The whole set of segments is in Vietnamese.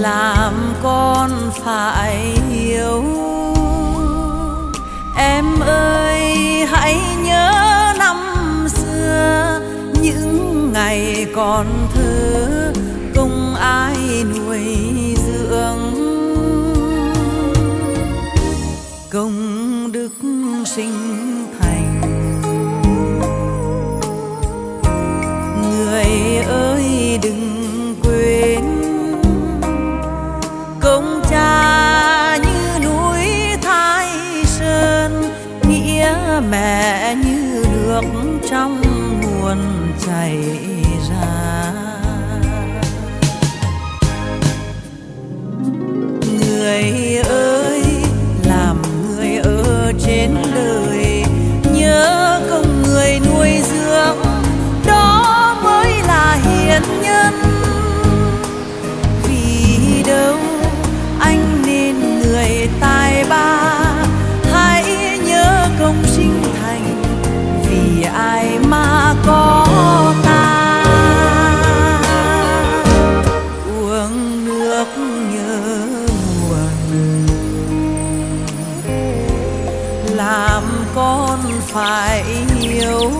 làm con phải hiểu. Em ơi hãy nhớ năm xưa, những ngày còn thơ không ai nuôi dưỡng. Công đức sinh thành, người ơi đừng quên. Công cha như núi Thái Sơn, nghĩa mẹ như nước trong nguồn chảy ra. Người ơi làm người ở trên đời, nhớ công người nuôi dưỡng, đó mới là hiền nhân. Vì đâu anh nên người tài ba, hãy nhớ công sinh thành, vì ai mà có ta. Uống nước nhớ nguồn, làm con phải hiểu.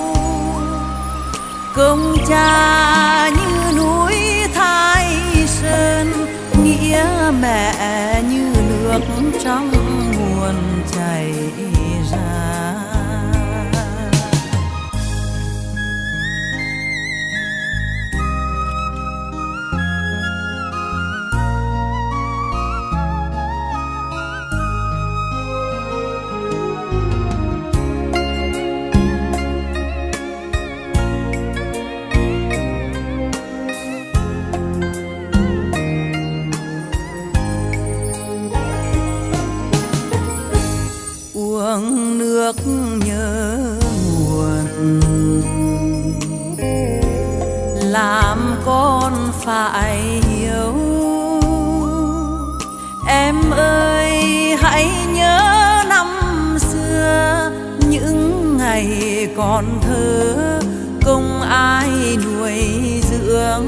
Công cha như núi Thái Sơn, nghĩa mẹ như nước trong nguồn chảy ra. Uống nước nhớ nguồn, làm con phải hiểu. Em ơi hãy nhớ năm xưa, những ngày còn thơ không ai nuôi dưỡng.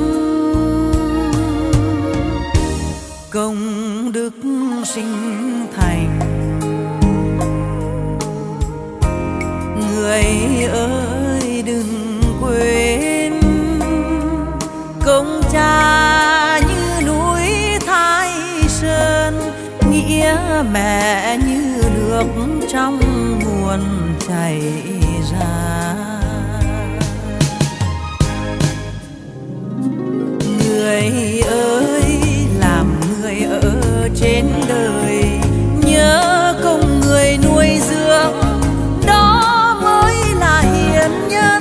Công đức sinh thành, người ơi đừng quên. Công cha như núi Thái Sơn, nghĩa mẹ như nước trong nguồn chảy ra. Người ơi làm người ở trên đời, nhớ công người nuôi dưỡng, đó mới là hiền nhân.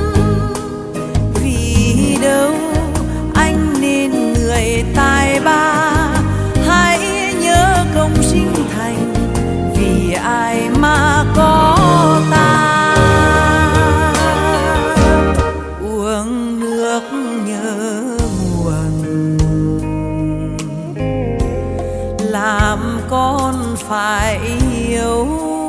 Vì đâu anh nên người tài ba, hãy nhớ công sinh thành, vì ai mà có ta. Uống nước nhớ nguồn, làm con phải hiểu.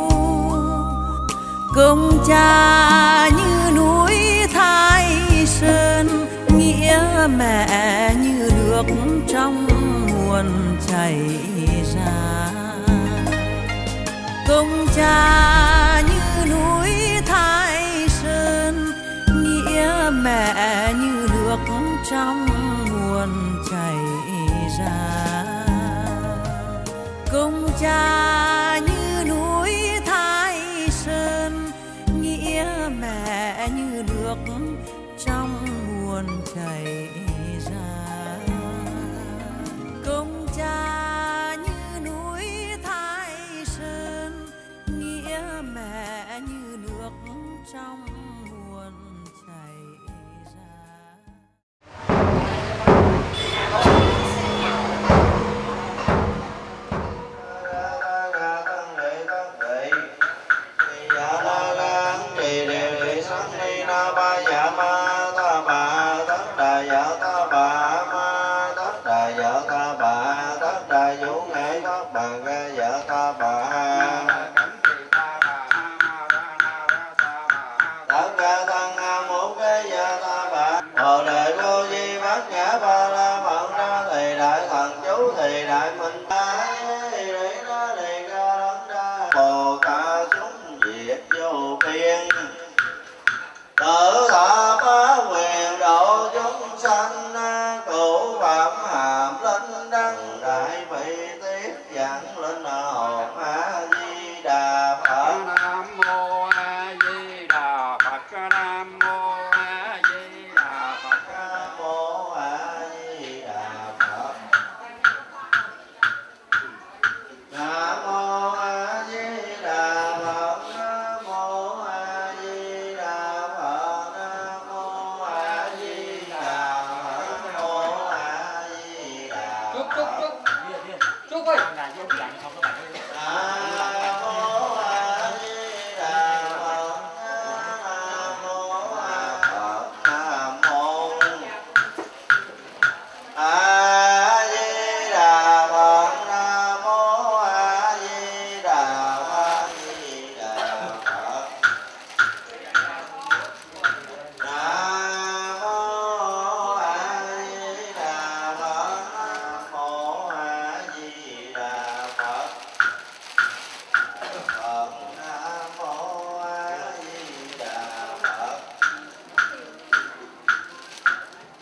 Công cha như núi Thái Sơn, nghĩa mẹ như nước trong nguồn chảy ra. Công cha như núi Thái Sơn, nghĩa mẹ như nước trong nguồn chảy ra. Công cha như núi Thái Sơn, nghĩa mẹ như nước trong nguồn chảy ra. Công cha như núi Thái Sơn, nghĩa mẹ như nước trong nguồn chảy ra.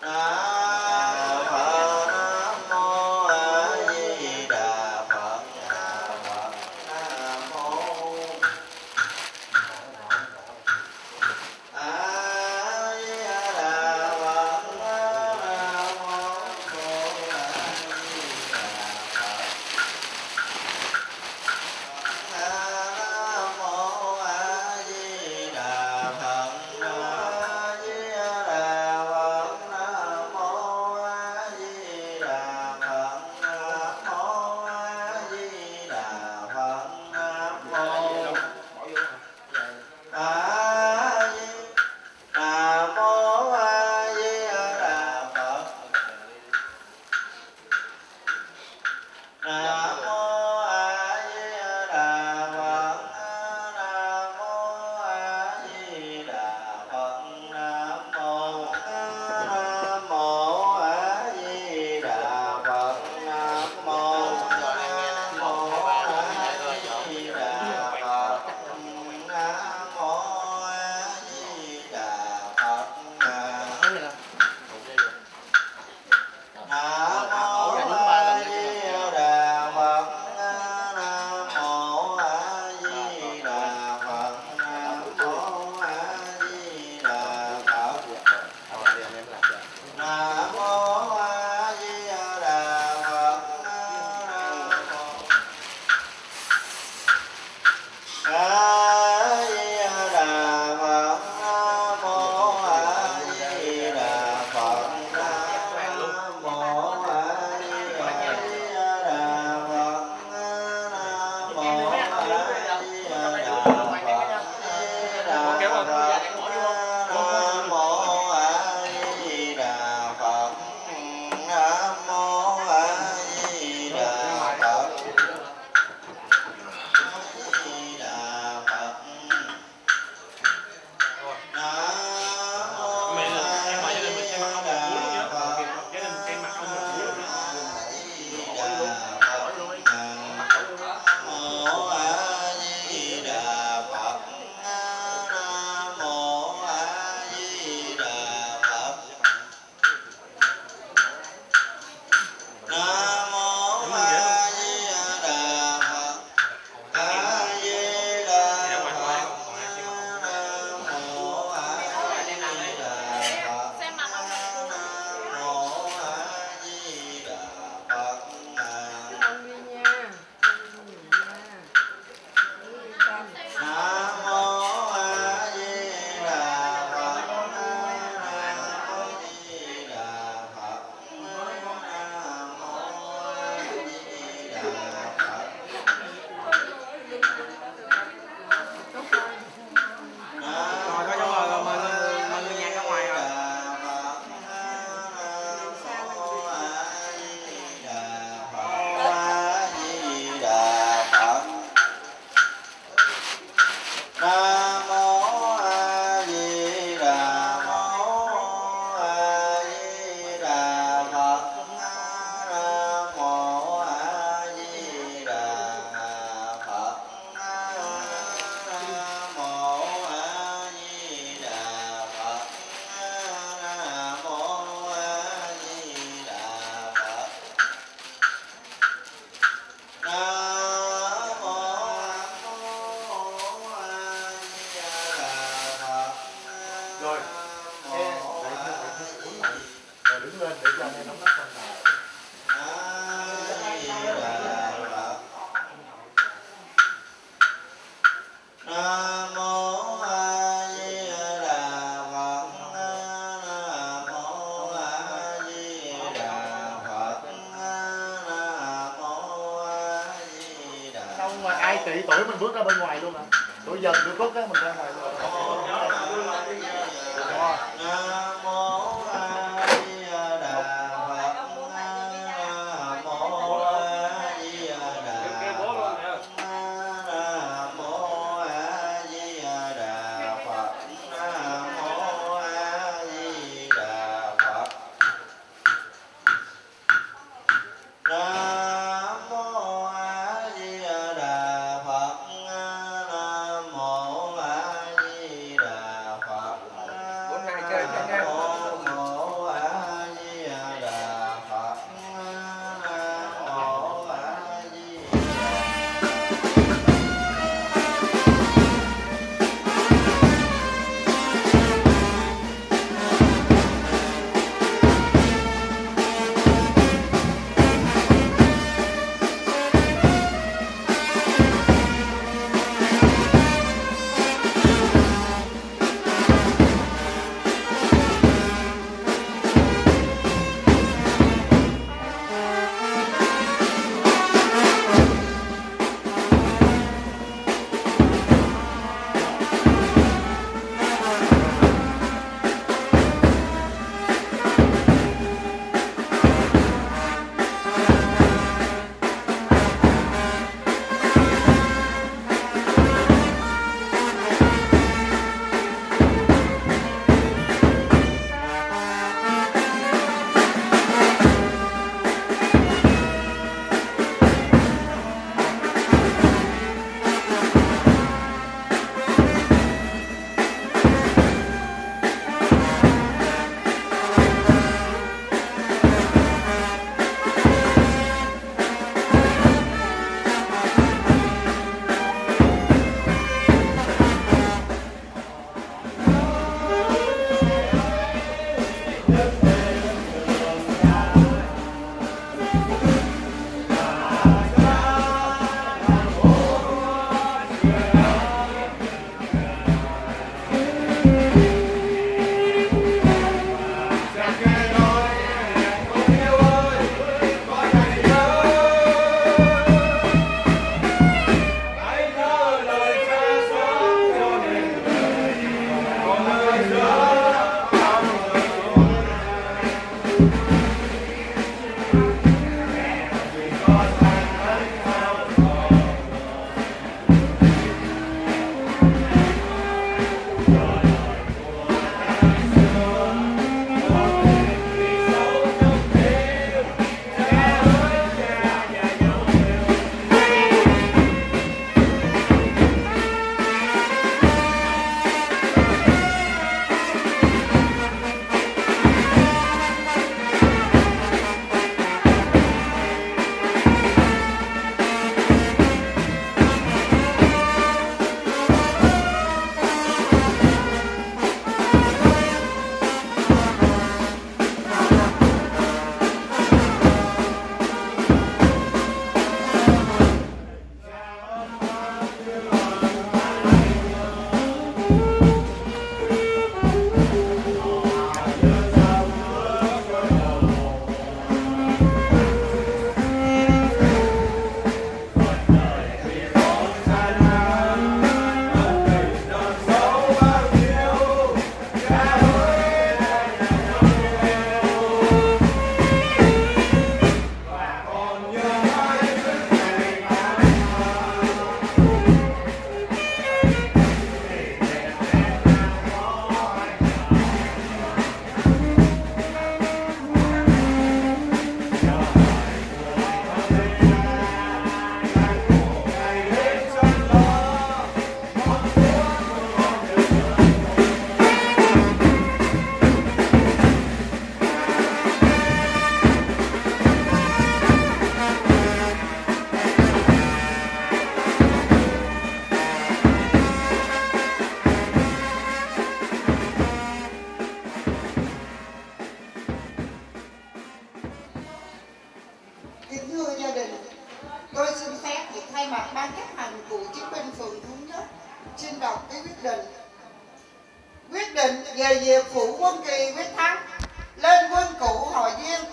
Tỷ tuổi mình bước ra bên ngoài luôn à. Tuổi dần tuổi cốt á mình ra ngoài luôn.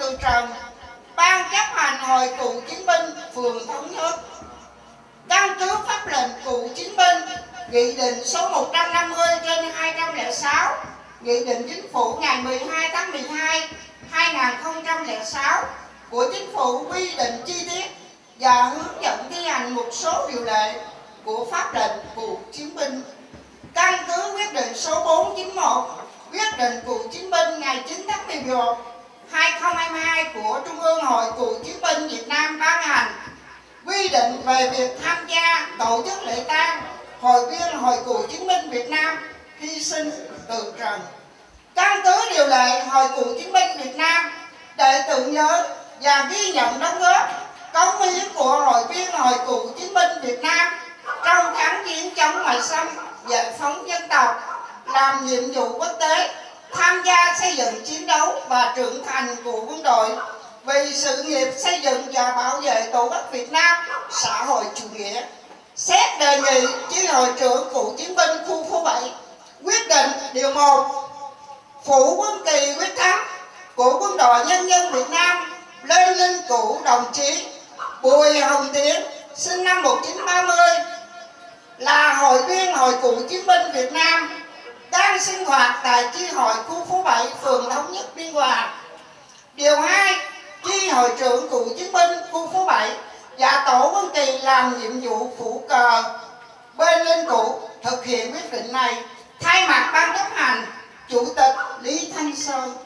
Từ Trần, Ban chấp hành Hội Cựu Chiến binh phường Thống Nhất căn cứ pháp lệnh cựu chiến binh, Nghị định số 150/2006, Nghị định Chính phủ ngày 12 tháng 12 2006 của Chính phủ quy định chi tiết và hướng dẫn thi hành một số điều lệ của pháp lệnh cựu chiến binh. Căn cứ quyết định số 491, quyết định cựu chiến binh ngày 9 tháng 11 2022 của Trung ương Hội Cựu Chiến binh Việt Nam ban hành, quy định về việc tham gia tổ chức lễ tang hội viên Hội Cựu Chiến binh Việt Nam hy sinh từ trần. Căn cứ điều lệ Hội Cựu Chiến binh Việt Nam để tưởng nhớ và ghi nhận đóng góp cống hiến của hội viên Hội Cựu Chiến binh Việt Nam trong kháng chiến chống ngoại xâm, giải phóng dân tộc, làm nhiệm vụ quốc tế, tham gia xây dựng chiến đấu và trưởng thành của quân đội vì sự nghiệp xây dựng và bảo vệ Tổ quốc Việt Nam xã hội chủ nghĩa. Xét đề nghị chi hội trưởng cựu chiến binh khu phố 7 quyết định điều 1 phủ quân kỳ quyết thắng của Quân đội Nhân dân Việt Nam lên linh cữu đồng chí Bùi Hồng Tiến sinh năm 1930 là hội viên Hội Cựu Chiến binh Việt Nam đang sinh hoạt tại chi hội khu phố 7 phường Thống Nhất, Biên Hòa. Điều 2, chi hội trưởng cựu chiến binh khu phố 7 và tổ quân kỳ làm nhiệm vụ phủ cờ bên linh cữu thực hiện quyết định này. Thay mặt ban chấp hành, Chủ tịch Lý Thanh Sơn.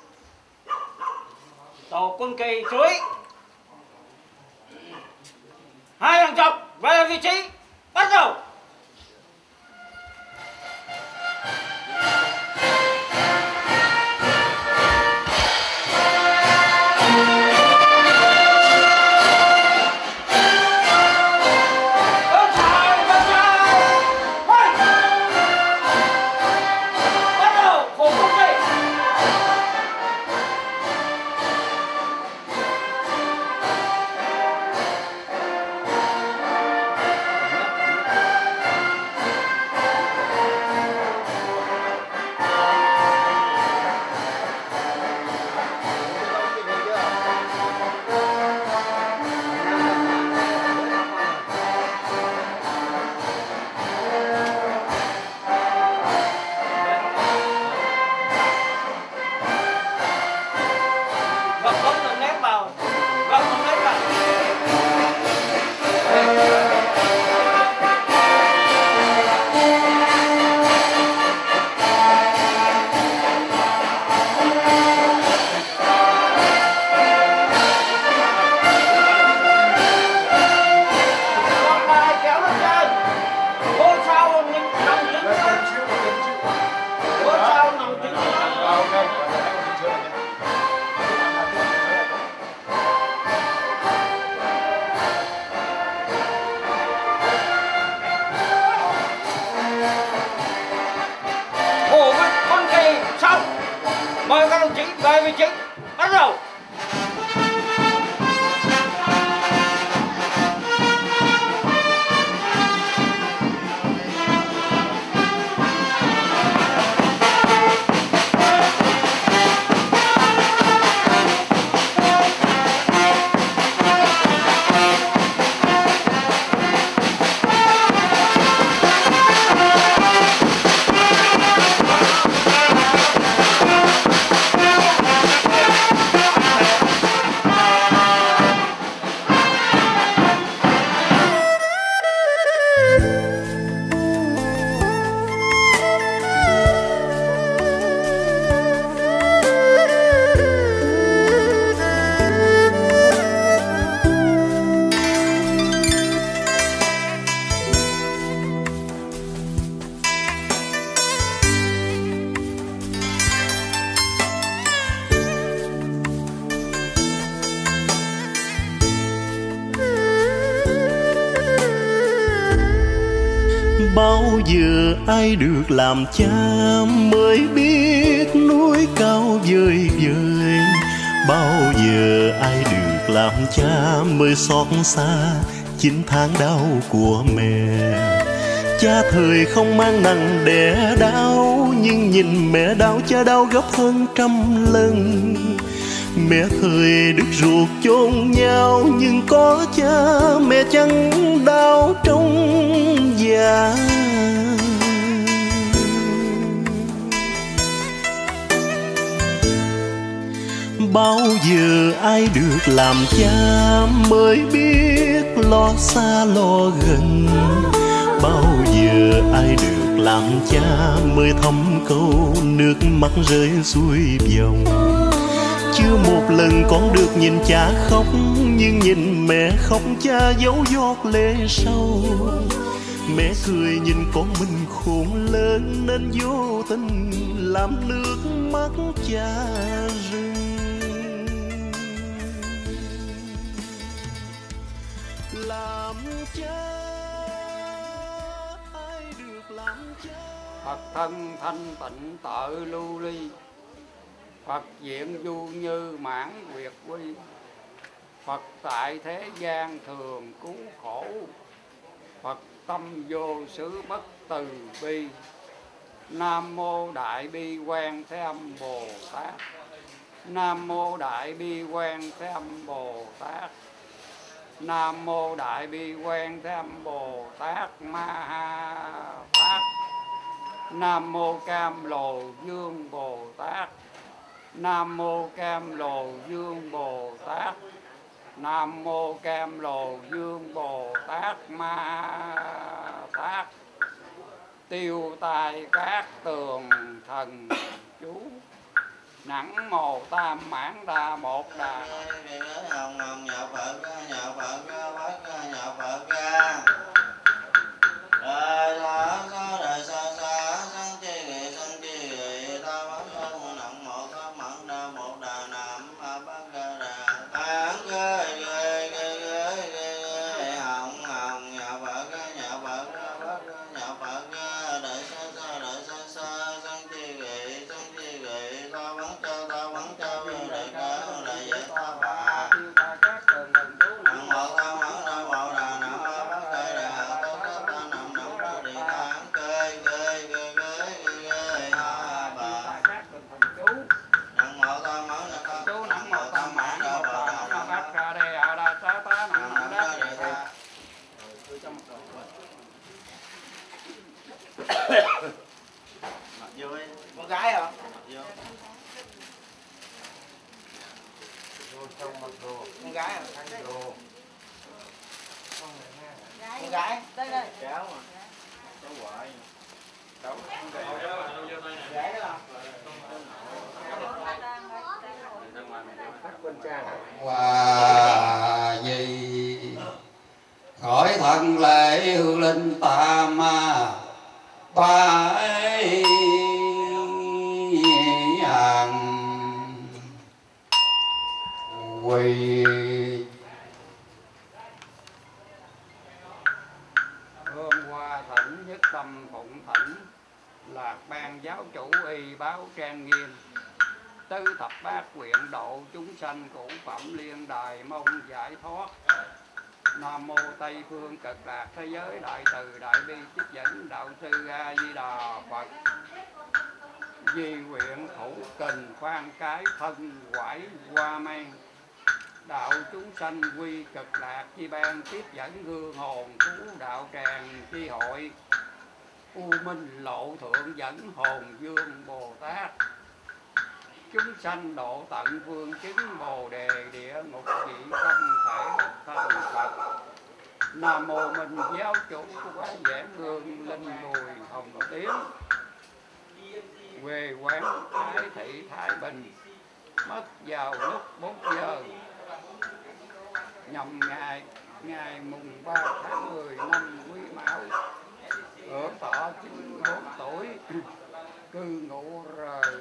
Tổ quân kỳ chú ý, 2 thằng chọc về vị trí, bắt đầu. Mời các đồng chí về vị trí, bắt đầu. Bao giờ ai được làm cha mới biết núi cao vời vời. Bao giờ ai được làm cha mới xót xa 9 tháng đau của mẹ. Cha thời không mang nặng đẻ đau, nhưng nhìn mẹ đau cha đau gấp hơn trăm lần. Mẹ thời đứt ruột chôn nhau, nhưng có cha mẹ chẳng đau trong già. Bao giờ ai được làm cha mới biết lo xa lo gần. Bao giờ ai được làm cha mới thấm câu nước mắt rơi xuôi dòng. Chưa một lần con được nhìn cha khóc, nhưng nhìn mẹ khóc cha giấu giọt lệ sâu. Mẹ cười nhìn con mình khôn lớn nên vô tình làm nước mắt cha rơi. Làm cha, ai được làm cha? Phật thân thanh tịnh tự lưu ly, Phật diện du như mãn nguyệt quy. Phật tại thế gian thường cứu khổ, Phật tâm vô xứ bất từ bi. Nam mô Đại Bi Quan Thế Âm Bồ Tát. Nam mô Đại Bi Quan Thế Âm Bồ Tát. Nam mô Đại Bi Quan Thế Âm Bồ Tát Ma Ha Tát. Nam mô Cam Lồ Dương Bồ Tát. Nam mô Cam Lồ Dương Bồ Tát. Nam mô Cam Lồ Dương Bồ Tát Ma Tát. Tiêu tai các tường thần chú, nắng mồ tam mãn đa một đà. Hồng hồng nhà Phật nhà Phật nhà Phật ra. Đời xa xa sang chi ghi ta bấm thân nặng một có mẫn đa một đà nam bát ca đà. Án gơi hồng hồng nhà Phật nhà Phật nhà Phật ra. Đời xa xa sang chi ghi ta bấm cho đời ca đời dễ ta bà. Nặng một ta mẫn đa một đà nam bát ca đà. Nặng một ta mẫn chú nặng một ta mãn đa bà bát ca đê a đa sa ta nặng đa đề tha. Con gái hả? Con gái hả? Con gái? Đây đây. Cháu mà. Cháu ngoại. Cháu gái đó. Hòa gì khỏi thân lễ hương linh tam ba ấy hàng quỳ. Hương hoa thỉnh nhất tâm phụng thỉnh, Lạc ban giáo chủ y báo trang nghiêm. Tứ thập bát quyện độ chúng sanh cũ phẩm liên đài mong giải thoát. Nam mô Tây phương cực lạc thế giới đại từ đại bi trích dẫn đạo sư A Di Đà Phật. Di nguyện thủ kình khoan cái thân quải qua men, đạo chúng sanh quy cực lạc chi ban tiếp dẫn hương hồn cứu đạo tràng chi hội. U Minh Lộ Thượng dẫn hồn dương Bồ Tát, chúng sanh độ tận phương chứng Bồ Đề địa ngục chỉ không thể bất thành Phật. Nam mô Minh giáo chủ quán giảng hương linh mùi hồng tím, quê quán Thái Thị Thái Bình, mất vào lúc 4 giờ nhằm ngày mùng 3 tháng 10 năm Quý Mão, hưởng thọ 94 tuổi, cư ngụ R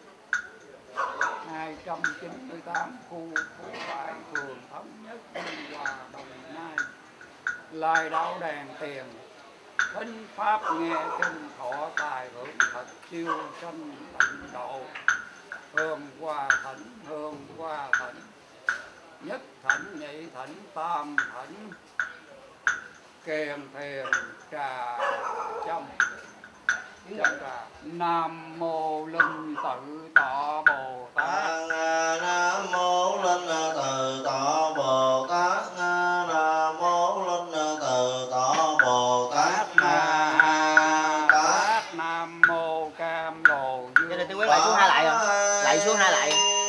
298 khu Phú Bài, phường Thống Nhất, Biên Hòa, Đồng Nai. Lai đạo đàn tiền, thính pháp nghe kinh thọ tài hưởng thật siêu sanh tịnh độ. Hương hoa thỉnh, nhất thỉnh nhị thỉnh tam thỉnh, kèm thềm trà trong. Nam mô Linh Tự Tọa Bồ Tát. Nam mô lại.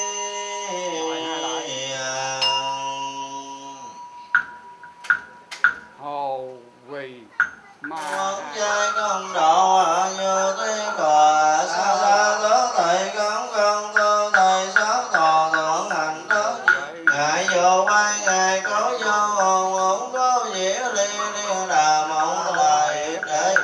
Hồ quỳ ma trai công độ như tiếng cò xa xa tớ thầy cống công tư thầy sáu thọ thượng hành tớ ngài vô mai ngài có vô hồn hồn có dĩa đi đi đà mộng lại để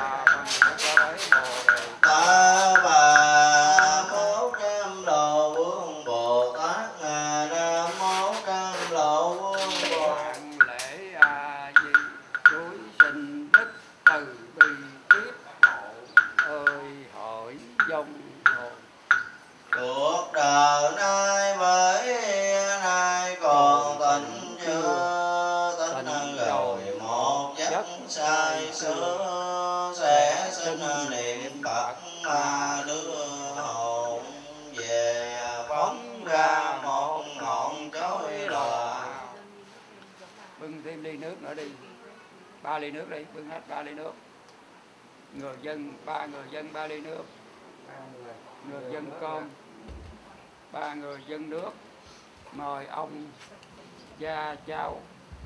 ta bà mô cam lộ vương Bồ Tát nam mô cam lộ vương Bồ lễ a di chuối sinh đức từ bi tiếp hộ ơi hỏi dòng hồn cuộc đời nay với nay còn tỉnh chưa tỉnh rồi một giấc say sưa sẽ sinh niệm Phật mà đưa hồn về phóng ra một ngọn chói lòa. Bưng thêm ly nước nữa đi, 3 ly nước đi, bưng hết 3 ly nước. Người dân 3 ly nước, người dân con 3 người dân nước. Mời ông cha cháu,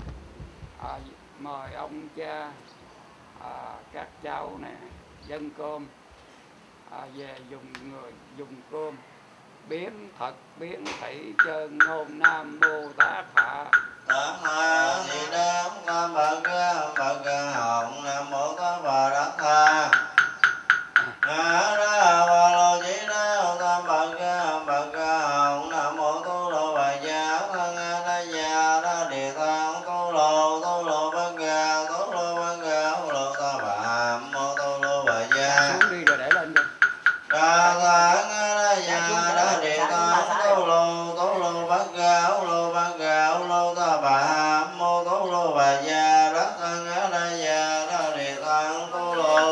mời ông cha các cháu nè dân cơm về dùng cơm biến thật biến thị chân ngôn Nam Mô Tát Hạ Tát Ma Di Đà Nam Phật Hồng Nam Mô Tát Bà Đắc Tha A Ra Ba Lô Di Đà Nam Phật Hồng Nam Mô Tu Lô Bà Gia Thân A Đa Gia Đa Địa Tạng Tu Lô Bất Ga Tu Lô Ta Bà Mô Tu Lô Bà Gia xuống đi rồi để lên đi. Đa Tạng A Đa Gia Đa Địa Tạng Tu Lô Bất Ga Lô Ta Bà Mô Tu Lô Bà Gia Đắc Thân A Đa Gia Đa Địa Tạng Tu Lô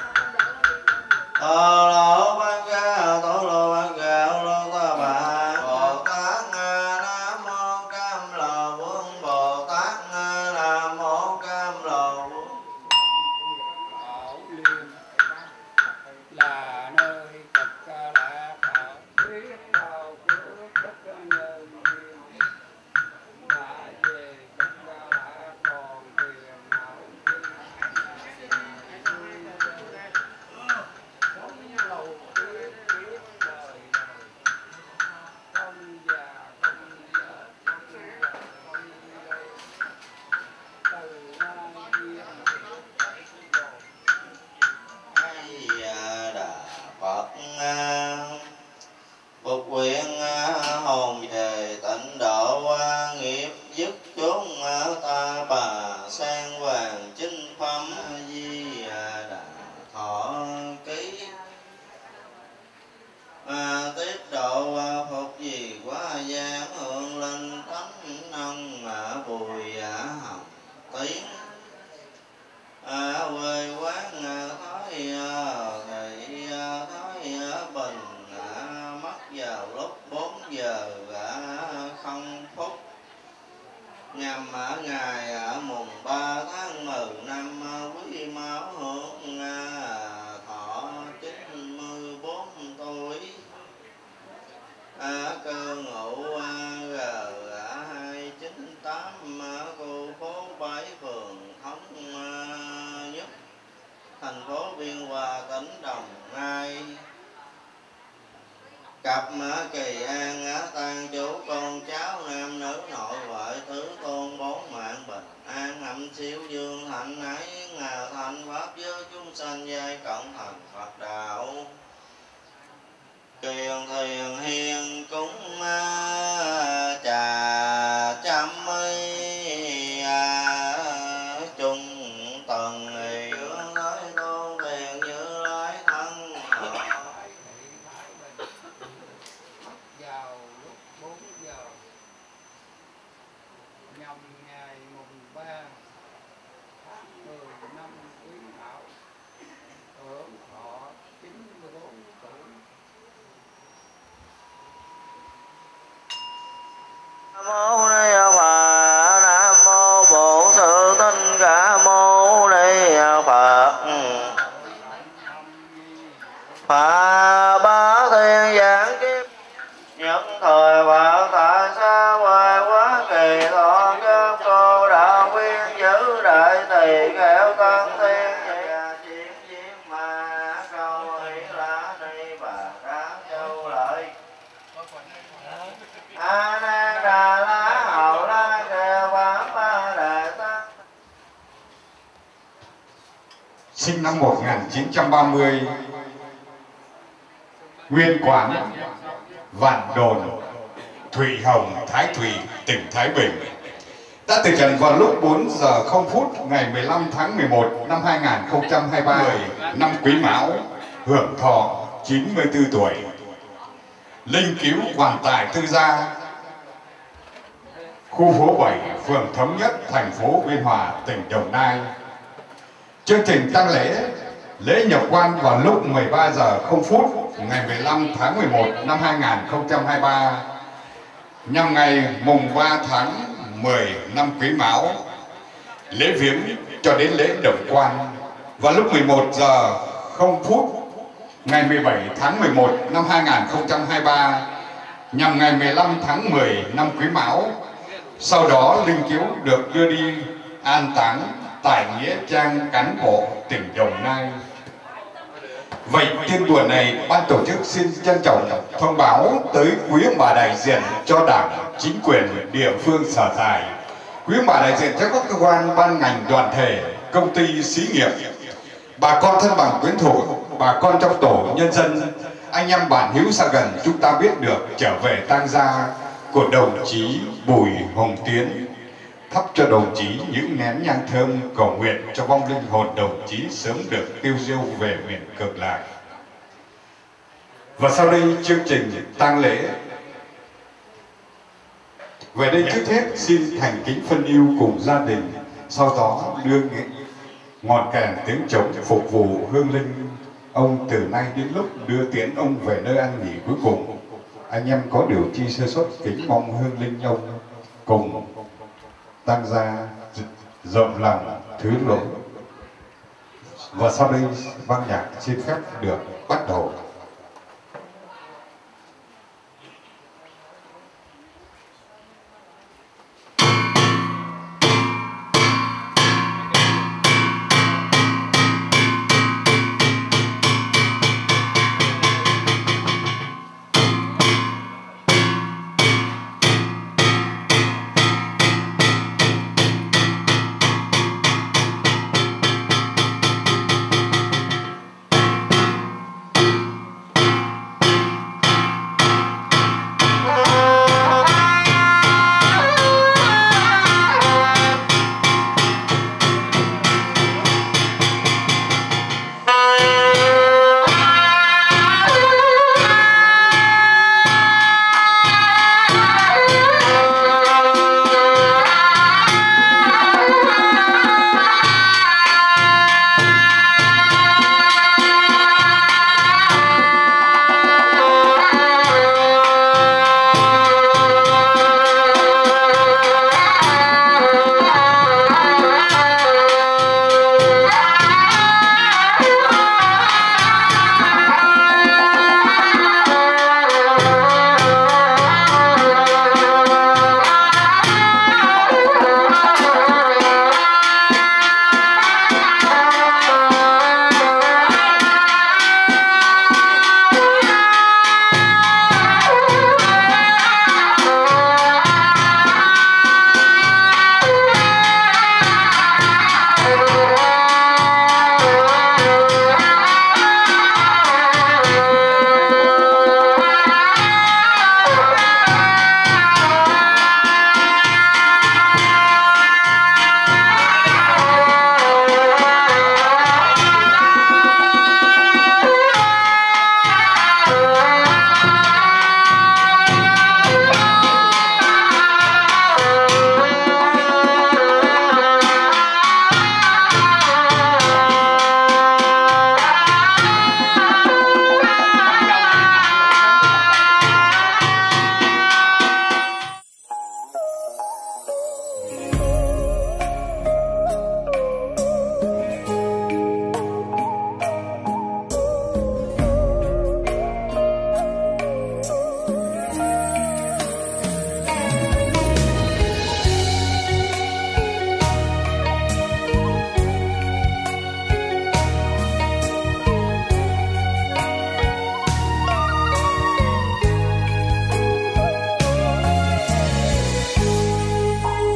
Bất Ga Lô Ta Bà Bồ Tát Nam Mô Cam Lồ Vương Bồ Tát Nam Mô Cam Lồ Vương Bảo Liên là nơi Phật Ca Lạc Hảo biết bao phước tất nhân duyên đã về Phật Ca Lạc còn tiền hảo sống lâu biết đời đời không già không già không già từ nay duyên A Đà Phật phục nguyện hồn về tịnh độ nghiệp dứt chốn ta bà sang hoàng chính phẩm Di Đà Thọ Ký tiếp độ phục gì quá gian hương linh tánh nông bùi hồng tiếng quê quán thói thị thói bình mất vào lúc 4 giờ 0 phút nhằm ở ngày mùng 3 tháng 10 năm Quý Mão hưởng thọ 94 tuổi cư ngụ G298 khu phố 7 phường Thống Nhất thành phố Biên Hòa tỉnh Đồng Nai. Cặp Kỳ An tang chú con cháu nam nữ nội ngoại tứ tôn 4 mạng bình an âm siêu dương thạnh ái ngà thành pháp giới chúng sanh giai cộng thành Phật đạo kiền thiền hiền cúng trà trăm chung tầng dưỡng thái tôn thiền như lai thân vào lúc 4 giờ nhằm ngày mùng 3 tháng 10 năm Quý Mão hưởng thọ 94 tuổi. Nam mô Ni Phật Nam mô Bổn Sư Thích Ca Mâu Ni Phật Phật ba thiên giảng kiếp nhất thời và tại xa hoài quá kỳ thọ các cô đạo viên giữ đại tỳ khéo tăng thiên chiến chiến ma câu hỷ lá ni bà các châu lợi a nan đà la hậu la kê pháp ba đại tăng. Sinh năm 1930, nguyên quán Vạn Đồn, Thụy Hồng, Thái Thụy, tỉnh Thái Bình. Đã từ trần vào lúc 4 giờ 0 phút ngày 15 tháng 11 năm 2023, năm Quý Mão, hưởng thọ 94 tuổi. Linh cứu quan tài tư gia, khu phố 7, phường Thống Nhất, thành phố Biên Hòa, tỉnh Đồng Nai. Chương trình tang lễ nhập quan vào lúc 13 giờ 0 phút ngày 15 tháng 11 năm 2023 nhằm ngày mùng 3 tháng 10 năm Quý Mão. Lễ viếng cho đến lễ động quan vào lúc 11 giờ 0 phút ngày 17 tháng 11 năm 2023 nhằm ngày 15 tháng 10 năm Quý Mão. Sau đó linh cứu được đưa đi an táng tại nghĩa trang cán bộ tỉnh Đồng Nai. Vậy tiên đùa này ban tổ chức xin trân trọng thông báo tới quý ông bà đại diện cho đảng, chính quyền địa phương sở tại, quý ông bà đại diện cho các cơ quan ban ngành đoàn thể, công ty xí nghiệp, bà con thân bằng quyến thuộc, bà con trong tổ nhân dân, anh em bản hữu xa gần chúng ta biết được trở về tang gia của đồng chí Bùi Hồng Tiến, thắp cho đồng chí những nén nhang thơm cầu nguyện cho vong linh hồn đồng chí sớm được tiêu diêu về miền Cực Lạc. Và sau đây chương trình tang lễ. Về đây trước hết xin thành kính phân ưu cùng gia đình, sau đó đưa ngọn kèn tiếng trống phục vụ hương linh ông từ nay đến lúc đưa tiễn ông về nơi an nghỉ cuối cùng. Anh em có điều chi sơ suất kính mong hương linh ông cùng tang gia rộng lòng thứ lỗi. Và sau đây ban nhạc xin phép được bắt đầu.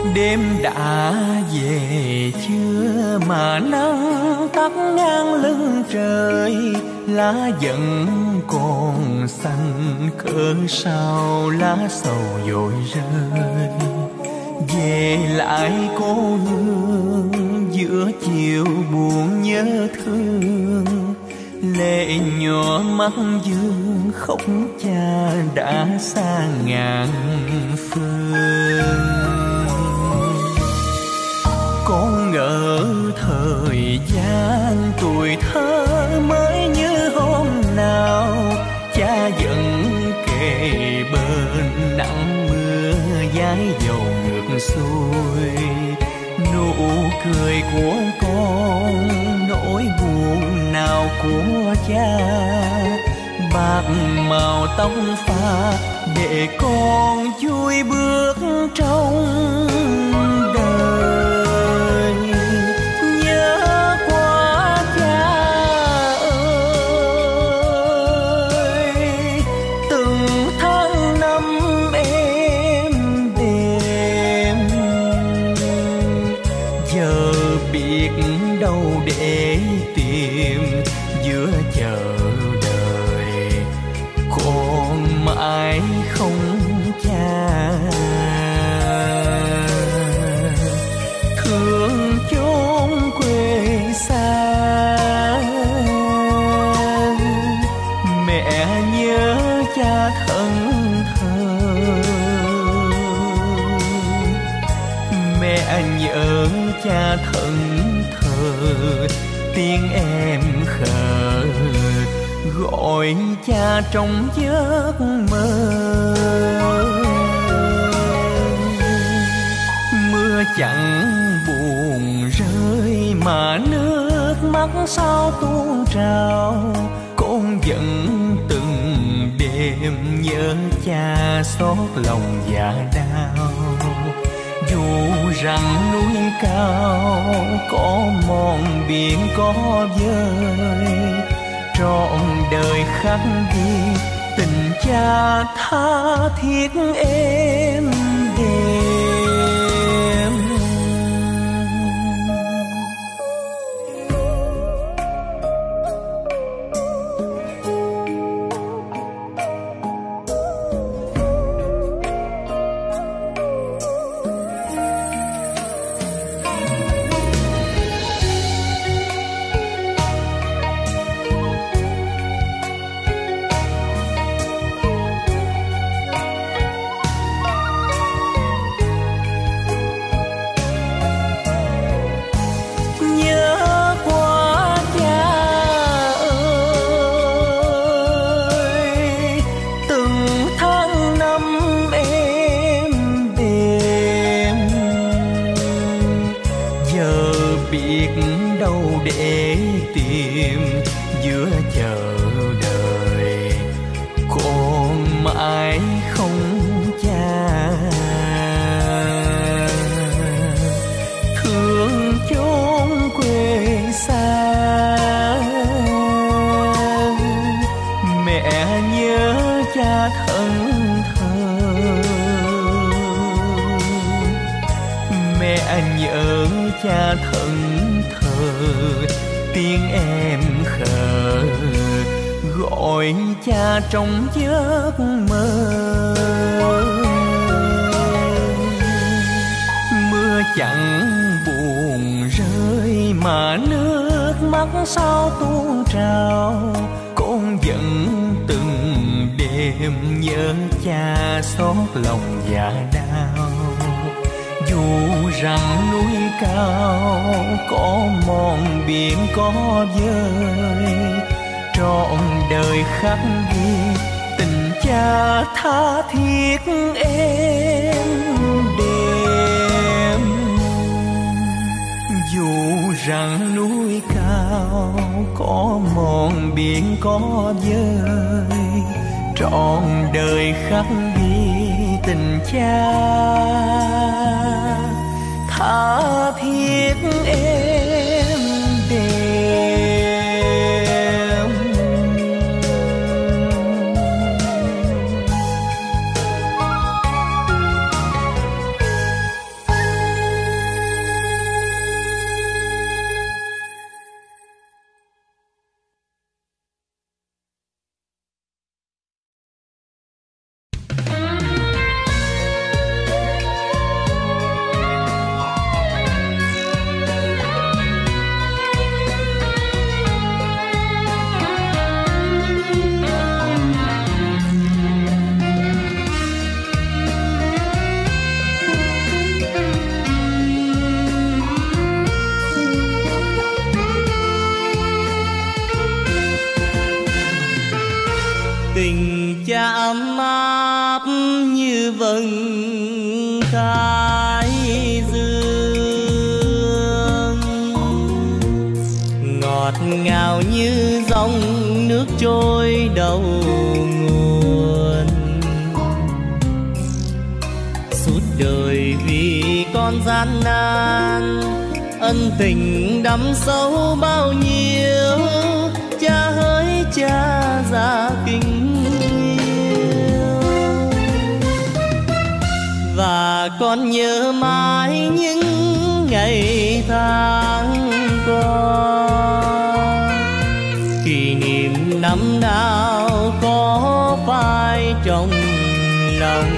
Đêm đã về chưa mà nắng tắt ngang lưng trời, lá vẫn còn xanh cỡ sao lá sầu vội rơi. Về lại cô hương giữa chiều buồn nhớ thương, lệ nhỏ mắt dương khóc cha đã xa ngàn phương. Con ngỡ thời gian tuổi thơ mới như hôm nào, cha vẫn kề bên nắng mưa dãi dầu ngược xuôi. Nụ cười của con nỗi buồn nào của cha, bạc màu tóc pha để con vui bước trong đời. Nhớ quá cha ơi, từng tháng năm êm đềm, giờ biết đâu để tìm giữa chờ đời. Con mãi không cha, thương chốn quê xa. Mẹ nhớ cha thân thờ, mẹ nhớ cha thân thờ. Tiếng em khờ gọi cha trong giấc mơ. Mưa chẳng buồn rơi mà nước mắt sao tuôn trào. Con vẫn từng đêm nhớ cha xót lòng dạ đau. Dù rằng núi cao có mòn biển có vơi, trọn đời khắc ghi tình cha tha thiết êm đềm. Để tìm giữa chờ đời. Con mãi không cha, thương chốn quê xa. Mẹ nhớ cha thân thờ, mẹ nhớ cha thân thờ. Tiếng em khờ gọi cha trong giấc mơ. Mưa chẳng buồn rơi mà nước mắt sao tuôn trào. Con vẫn từng đêm nhớ cha xót lòng dạ đau. Dù rằng núi cao có mòn biển có vơi, trọn đời khắc ghi tình cha tha thiết êm đềm. Dù rằng núi cao có mòn biển có vơi, trọn đời khắc ghi tình cha tha thiết êm đềm. như vầng thái dương, ngọt ngào như dòng nước trôi đầu nguồn. Suốt đời vì con gian nan, ân tình đắm sâu bao nhiêu, cha hỡi cha già kính yêu. Và con nhớ mãi những ngày tháng qua, kỷ niệm năm nào có phai trong lòng.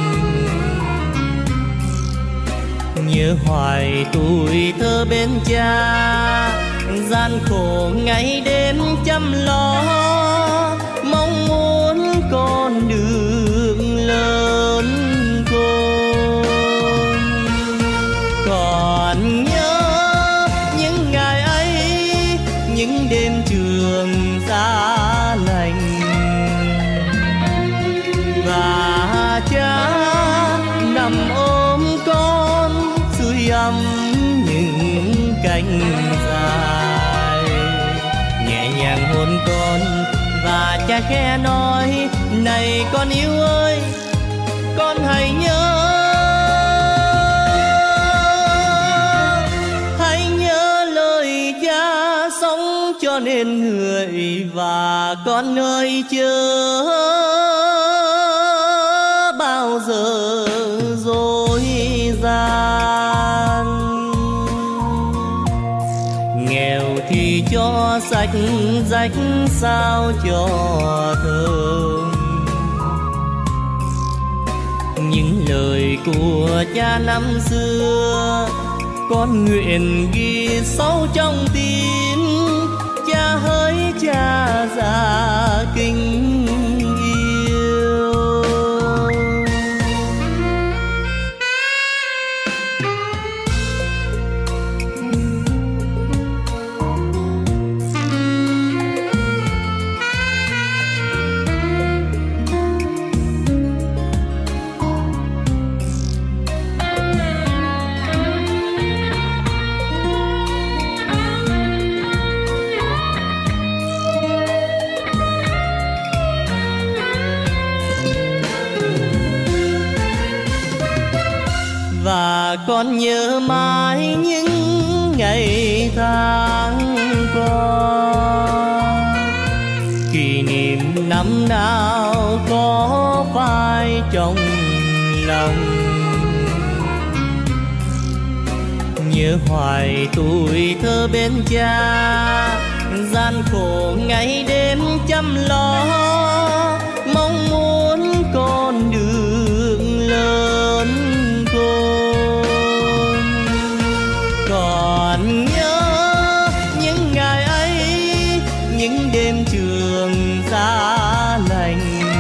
Nhớ hoài tuổi thơ bên cha, gian khổ ngày đêm chăm lo, mong muốn con đường lớn khôn. Còn nhớ những ngày ấy, những đêm trường giá lạnh, và cha nằm ôm con sưởi ấm những cánh dài, nhẹ nhàng hôn con và cha khẽ nói: này con yêu ơi, con hãy nhớ, hãy nhớ lời cha sống cho nên người, và con ơi chớ bao giờ dối gian. Nghèo thì cho sạch rách sao cho thơm, những lời của cha năm xưa con nguyện ghi sâu trong tim. Cha hỡi cha già kính yêu. Và con nhớ mãi những ngày tháng qua, kỷ niệm năm nào có phai trong lòng. Nhớ hoài tuổi thơ bên cha, gian khổ ngày đêm chăm lo, mong muốn con đường lớn khôn. Còn nhớ những ngày ấy, những đêm trường giá lạnh,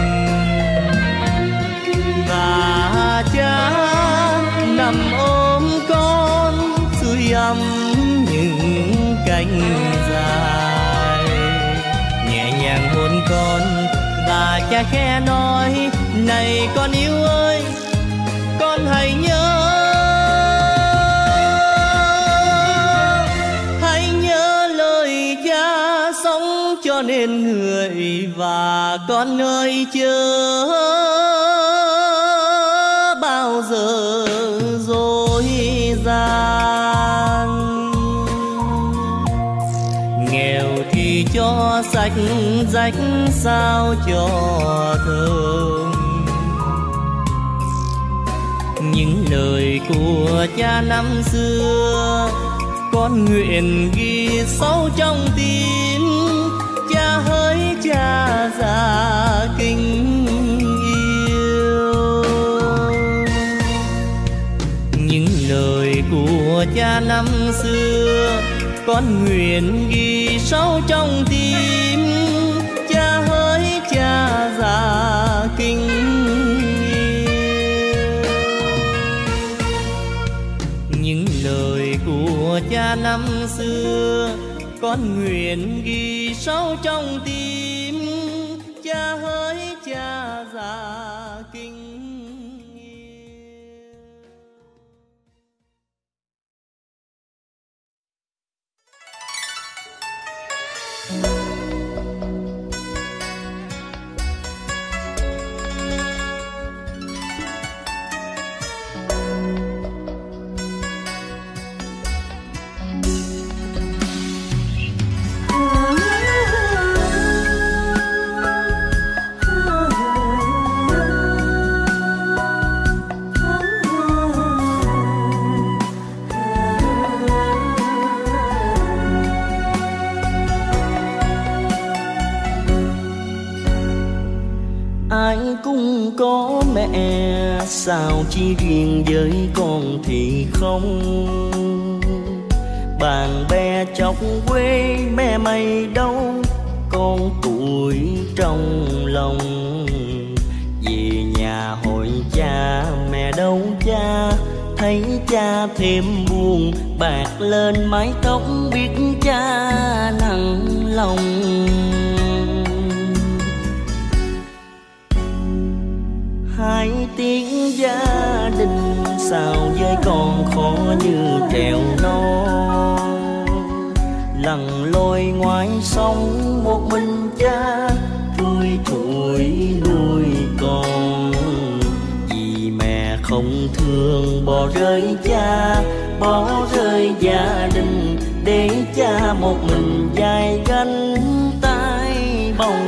và cha nằm ôm con sưởi ấm những cánh dài, nhẹ nhàng hôn con và cha khẽ nói: này con yêu ơi, con hãy nhớ, hãy nhớ lời cha sống cho nên người, và con ơi chớ bao giờ dối gian. Nghèo thì cho sạch rách sao cho thơm, những lời của cha năm xưa con nguyện ghi sâu trong tim. Cha hỡi cha già kính yêu, những lời của cha năm xưa con nguyện ghi sâu trong tim. Cha hỡi cha già kính yêu, những lời của cha năm xưa con nguyện ghi sâu trong tim. Cha hỡi cha già kính sao chỉ riêng với con thì không. Bạn bè chọc quê mẹ mày đâu, con tuổi trong lòng. Về nhà hỏi cha mẹ đâu cha, thấy cha thêm buồn bạc lên mái tóc, biết cha nặng lòng. Hai tiếng gia đình sao với con khó như trèo non. Lặn lội ngoài sông một mình cha, thui thủi nuôi con. Vì mẹ không thương bỏ rơi cha, bỏ rơi gia đình, để cha một mình vai gánh tay bồng.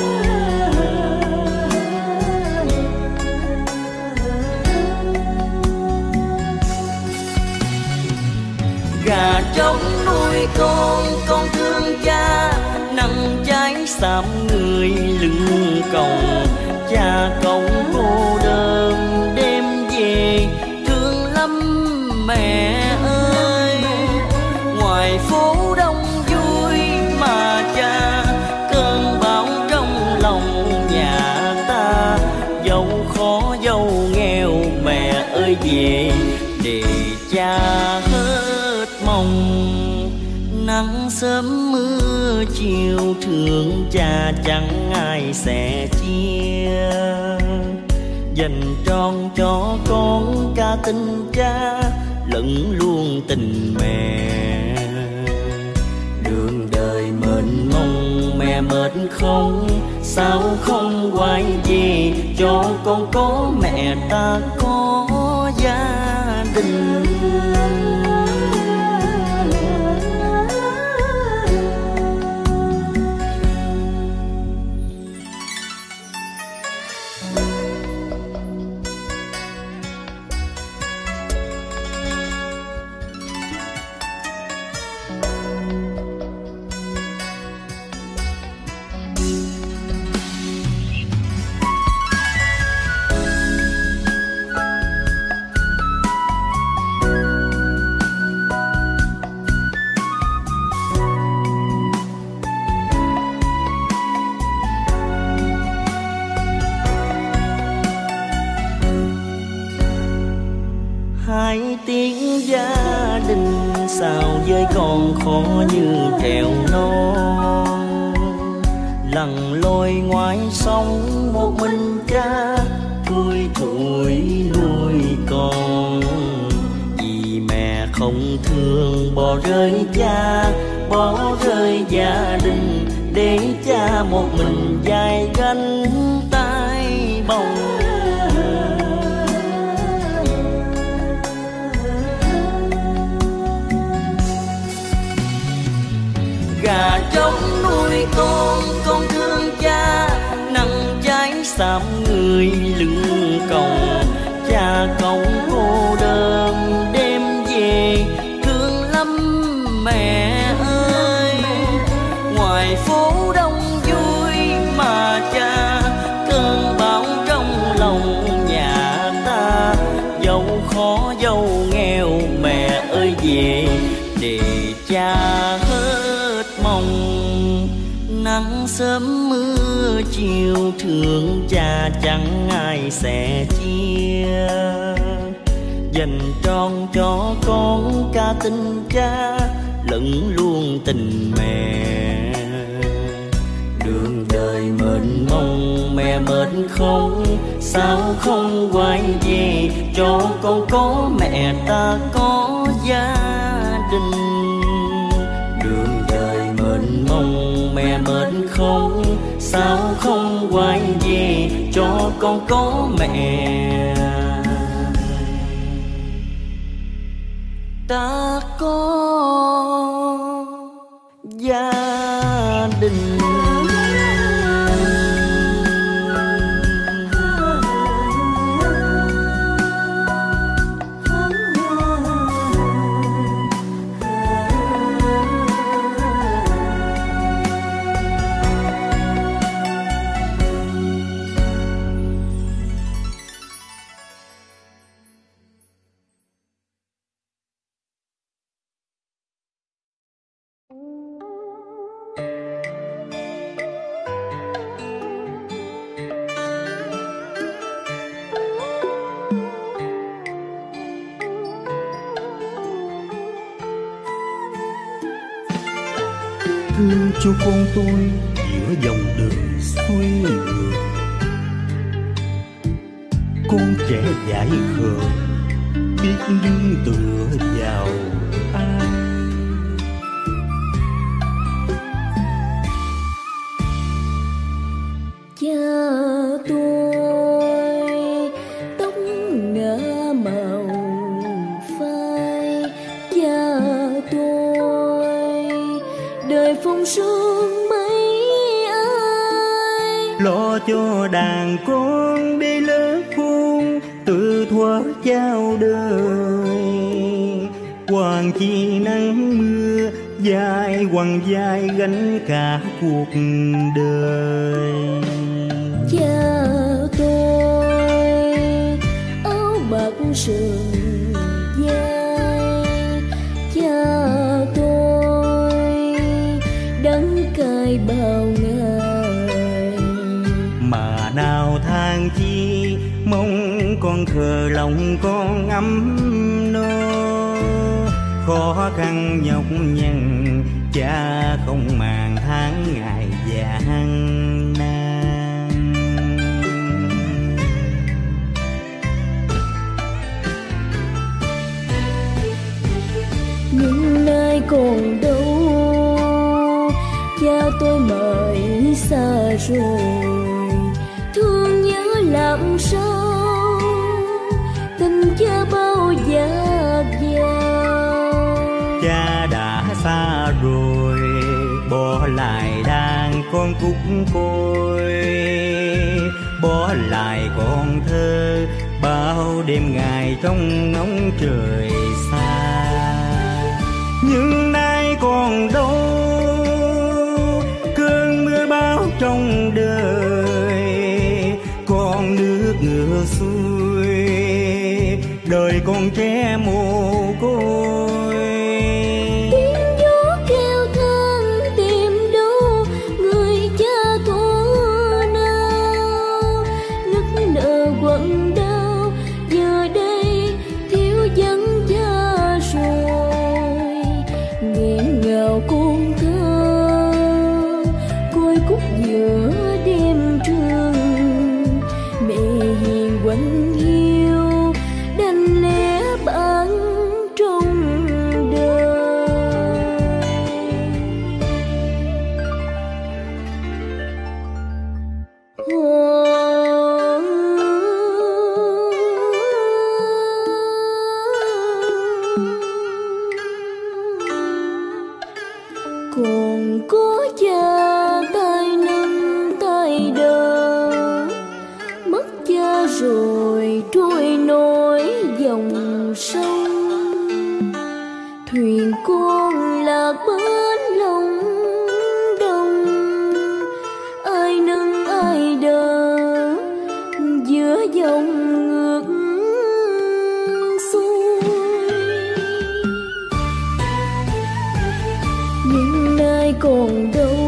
Gà trống nuôi con thương cha, nắng cháy xám người lưng còng. Cha cổng cô đơn đêm về, thương lắm mẹ ơi. Ngoài phố đông vui mà cha, cơn bão trong lòng nhà ta. Dẫu khó dẫu nghèo mẹ ơi về, để cha hết mong. Nắng sớm mưa chiều thương cha chẳng ai sẽ chia. Dành trọn cho con cả tình cha, lẫn luôn tình mẹ. Đường đời mệt mong mẹ mệt không, sao không quay về cho con có mẹ ta có gia đình. Hai tiếng gia đình sao với con khó như trèo non. Lặn lội ngoài sông một mình cha, thui thủi nuôi con. Vì mẹ không thương bỏ rơi cha, bỏ rơi gia đình, để cha một mình vai gánh tay bồng. Gà trống nuôi con thương cha, nắng cháy xám người lưng còng. Cha cổng cô đơn đêm về, thương lắm mẹ ơi. Ngoài phố đông vui mà cha, cơn bão trong lòng nhà ta. Dẫu khó dẫu nghèo mẹ ơi về, để cha hết mong. Nắng sớm mưa chiều thương cha chẳng ai sẽ chia. Dành trọn cho con cả tình cha, lẫn luôn tình mẹ. Đường đời mệt mong mẹ mệt không, sao không quay về cho con có mẹ ta có gia đình. Đường đời mệt mong mẹ mệt không, sao không quay về cho con có mẹ ta có gia đình. thương cho con tôi giữa dòng đời xuôi ngược. Con trẻ dại khờ biết nương tựa vào ai. Cha tôi tóc ngả màu phai, cha tôi đời phong sương mấy ai. Lo cho đàn con đi lớn khôn tự thuở chào đời. Hoàng chi nắng mưa dài quằn dài gánh cả cuộc đời. Cha tôi áo bạc sườn vai, cha tôi đắng cay bao ngày. Mà nào than chi mong con khờ lòng con ấm no. Khó khăn nhọc nhằn cha không màng tháng ngày gian nan. Nhưng nay còn đâu cha tôi mời xa rồi. Thương nhớ làm sao tình cha bao dạt dào. Cha đã xa rồi bỏ lại đàn con cúc côi. Bỏ lại con thơ bao đêm ngày trong ngóng trời xa. Nhưng nay còn đâu cơn mưa bão trong đời. Con nước ngược xuôi đời con trẻ mồ côi. Tiếng gió kêu than tìm đâu người cha thuở nào. Nức nở quặn đau giờ đây thiếu vắng cha rồi. Nghẹn ngào con thơ côi cúc giữa đêm trường. Mẹ hiền quạnh hiu đành lẽ bạn trong đời. Còn có cha tay nâng tay đỡ, mất cha rồi trôi nổi dòng sông. Thuyền con lạc bên lòng đông, ai nâng ai đỡ giữa dòng ngược xuôi. Nhưng nay còn đâu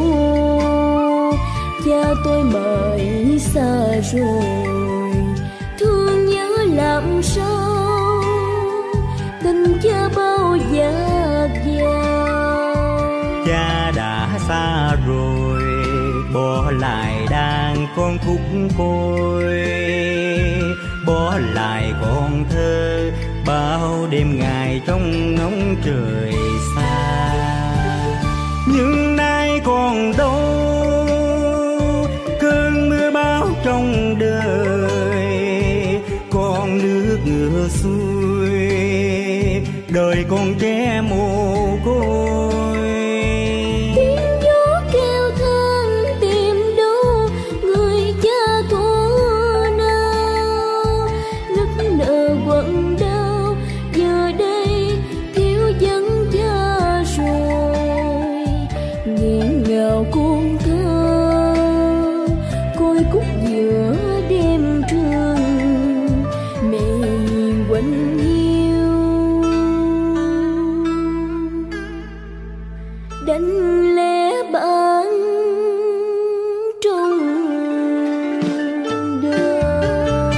cha tôi mời xa rồi. Thương nhớ làm sao tình cha bao dạt dào. Cha đã xa rồi bỏ lại đàn con khúc côi. Bỏ lại con thơ bao đêm ngày trong ngóng trời xa. Nhưng nay còn đâu cơn mưa bão trong đời. Con nước ngược xuôi đời con trẻ mồ côi. Tiếng gió kêu than tìm đâu người cha thuở nào. Nức nở quặn đau giờ đây thiếu vắng cha rồi. Nghẹn ngào con thơ côi cúc giữa đêm trường. Mẹ hiền quạnh hiu đành lẽ bạn trong đời.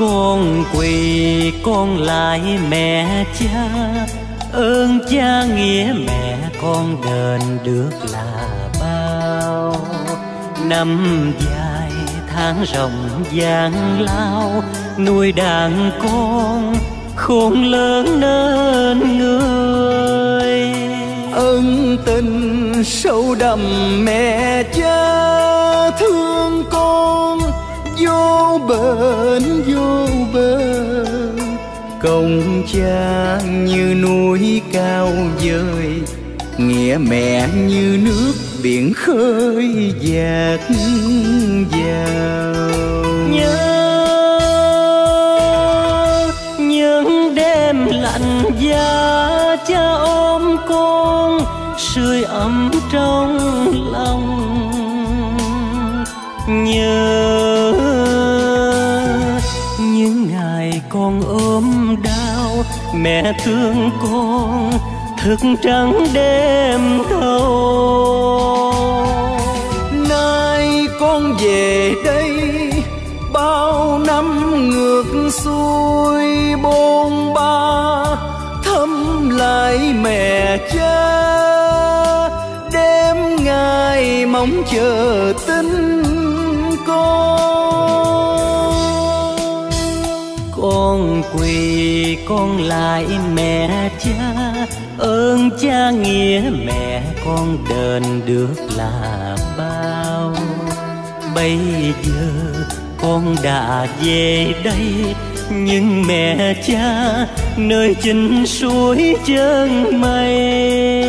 con quỳ con lại mẹ cha, ơn cha nghĩa mẹ con đền được là bao. Năm dài tháng rộng gian lao, nuôi đàn con khôn lớn nên người. Ân tình sâu đậm mẹ cha thương con vô bến vô bờ. Công cha như núi cao dời, nghĩa mẹ như nước biển khơi dạt vào. Nhớ những đêm lạnh giá cha ôm con, sưởi ấm trong lòng. Nhớ những ngày con ốm đau, mẹ thương con thức trắng đêm thâu. Nay con về đây bao năm ngược xuôi bôn ba, thăm lại mẹ cha đêm ngày mong chờ tin con quỳ con lại mẹ cha, ơn cha nghĩa mẹ con đền được là bao. Bây giờ con đã về đây, nhưng mẹ cha nơi chính suối chân mây.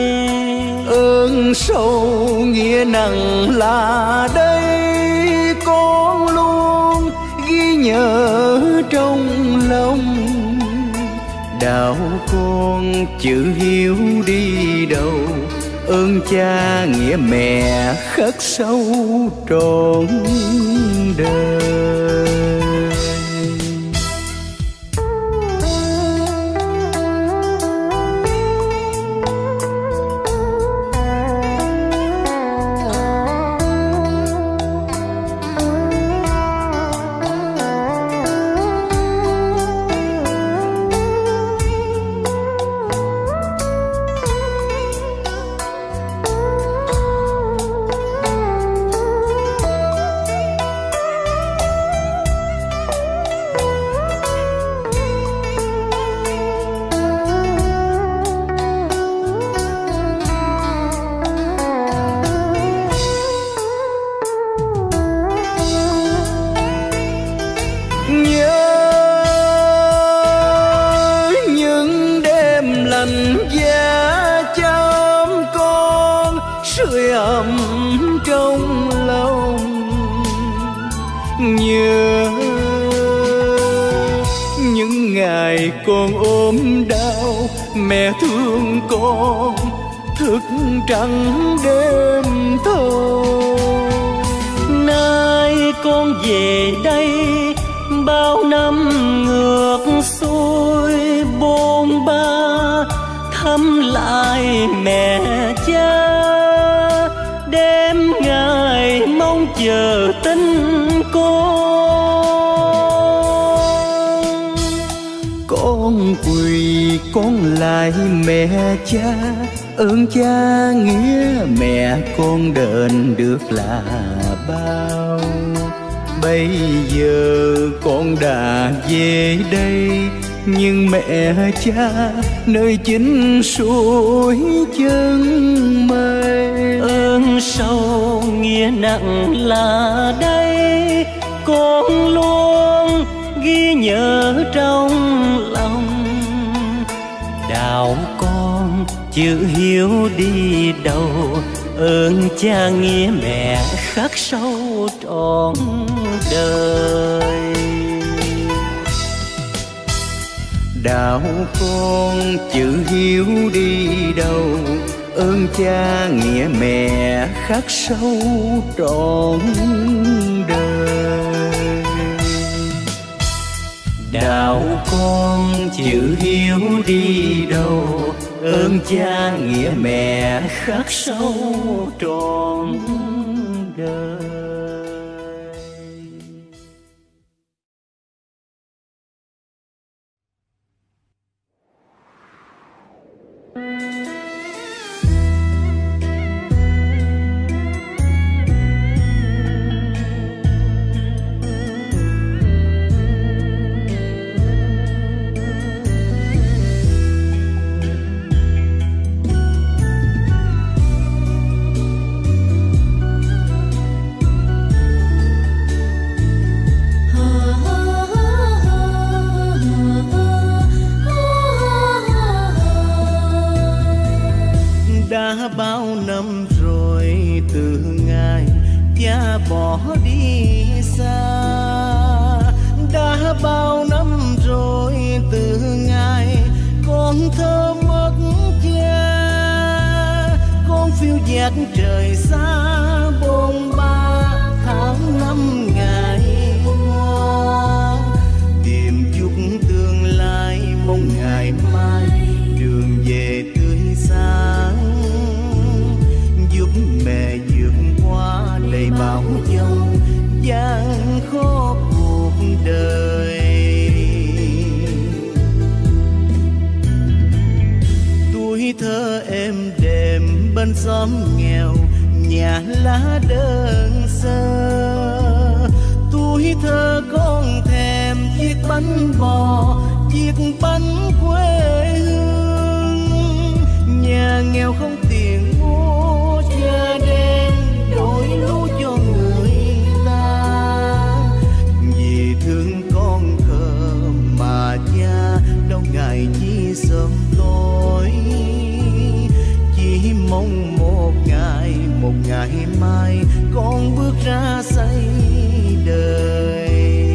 Ơn sâu nghĩa nặng là đây con luôn ghi nhớ trong lòng. Đạo con chữ hiếu đi đâu, ơn cha nghĩa mẹ khắc sâu trọn đời. sưởi ấm trong lòng. Nhớ những ngày con ốm đau, mẹ thương con thức trắng đêm thâu. Nay con về đây bao năm ngược xuôi bôn ba, thăm lại mẹ cha đêm ngày mong chờ tin con quỳ con lại mẹ cha, ơn cha nghĩa mẹ con đền được là bao. Bây giờ con đã về đây, nhưng mẹ cha nơi chính suối chân mây. Ơn sâu nghĩa nặng là đây, con luôn ghi nhớ trong lòng. Đạo con chữ hiếu đi đâu, ơn cha nghĩa mẹ khắc sâu trọn đời. Đạo con chữ hiếu đi đâu, ơn cha nghĩa mẹ khắc sâu trọn đời. Đạo con chữ hiếu đi đâu, ơn cha nghĩa mẹ khắc sâu trọn đời. Đã bao năm rồi từ ngày cha bỏ đi xa, đã bao năm rồi từ ngày con thơ mất cha. Con phiêu dạt trời xa bôn ba tháng năm ngày qua, tìm chút tương lai mong ngày mai đường về tươi sáng, giúp mẹ vượt qua đầy bão giông gian khó cuộc đời. Tuổi thơ êm đềm bên xóm nghèo, nhà lá đơn sơ. Tuổi thơ con thèm chiếc bánh bò, chiếc bánh quê hương. Nhà nghèo không tiền mua, cha đem đổi lúa cho người ta. Vì thương con khờ mà cha đâu ngày chi sớm tối, chỉ mong một ngày mai con bước ra xây đời.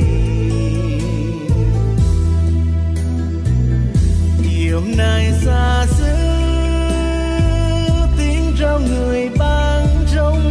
Chiều nay xa xứ tiếng rao người bán rong,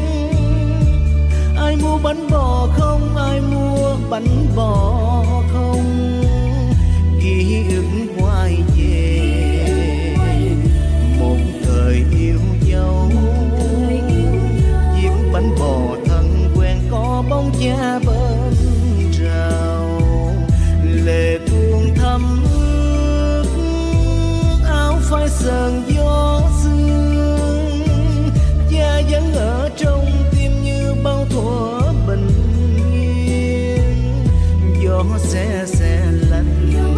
ai mua bánh bò không, ai mua bánh bò không. Ký ức quay về một thời yêu dấu, chiếc bánh bò thân quen có bóng cha bên rào. Lệ tuôn thấm ướt áo phai sờn gió sương, cha vẫn ở trong tim như bao thuở bình yên. Gió se lạnh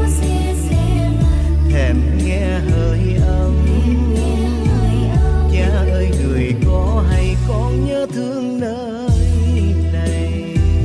thèm nghe hơi ấm, cha ơi người có hay con nhớ thương nơi này.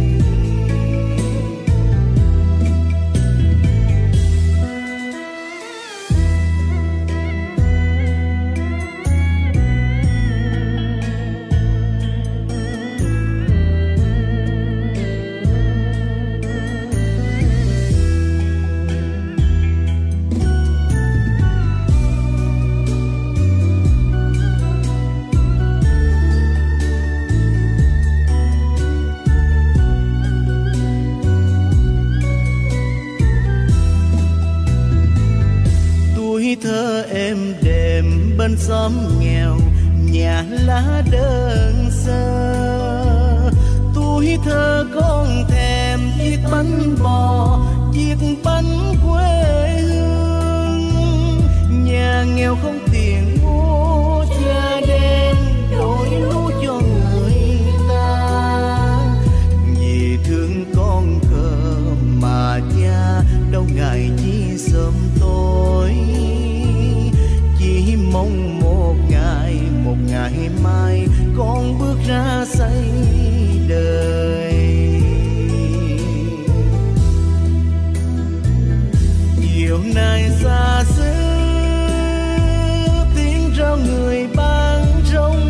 Tuổi thơ êm đềm bên xóm nghèo, nhà lá đơn sơ. Tuổi thơ con thèm chiếc bánh bò, chiếc bánh quê hương. Nhà nghèo không tiền mua, cha đem đổi lúa cho người ta. Vì thương con khờ mà cha đâu ngày chi sớm tối, chỉ mong một ngày mai con bước ra xây đời. Chiều nay xa xứ tiếng rao người bán rong,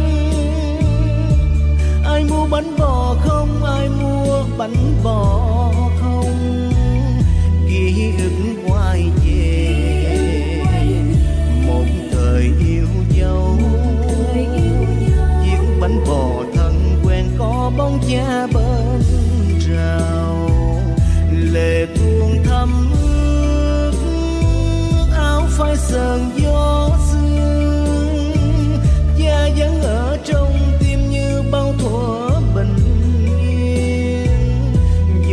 ai mua bánh bò không, ai mua bánh bò không. Ký ức quay về một thời yêu dấu, chiếc bánh bò thân quen có bóng cha bên rào. Lệ tuôn thấm ướt áo phai sờn gió sương, cha vẫn ở trong tim như bao thuở bình yên.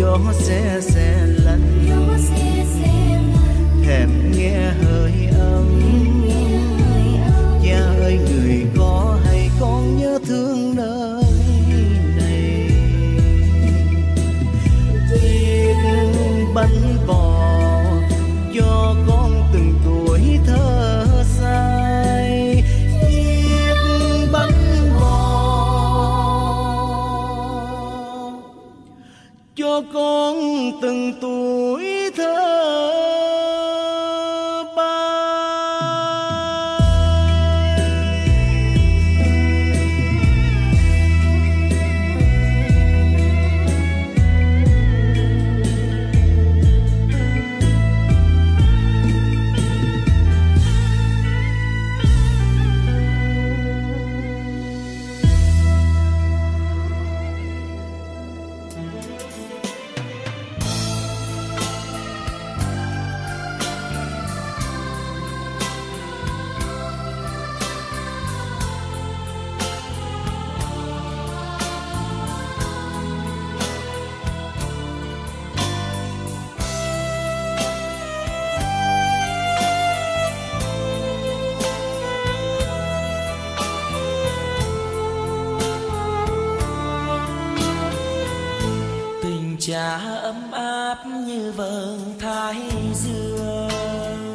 cha ấm áp như vầng thái dương,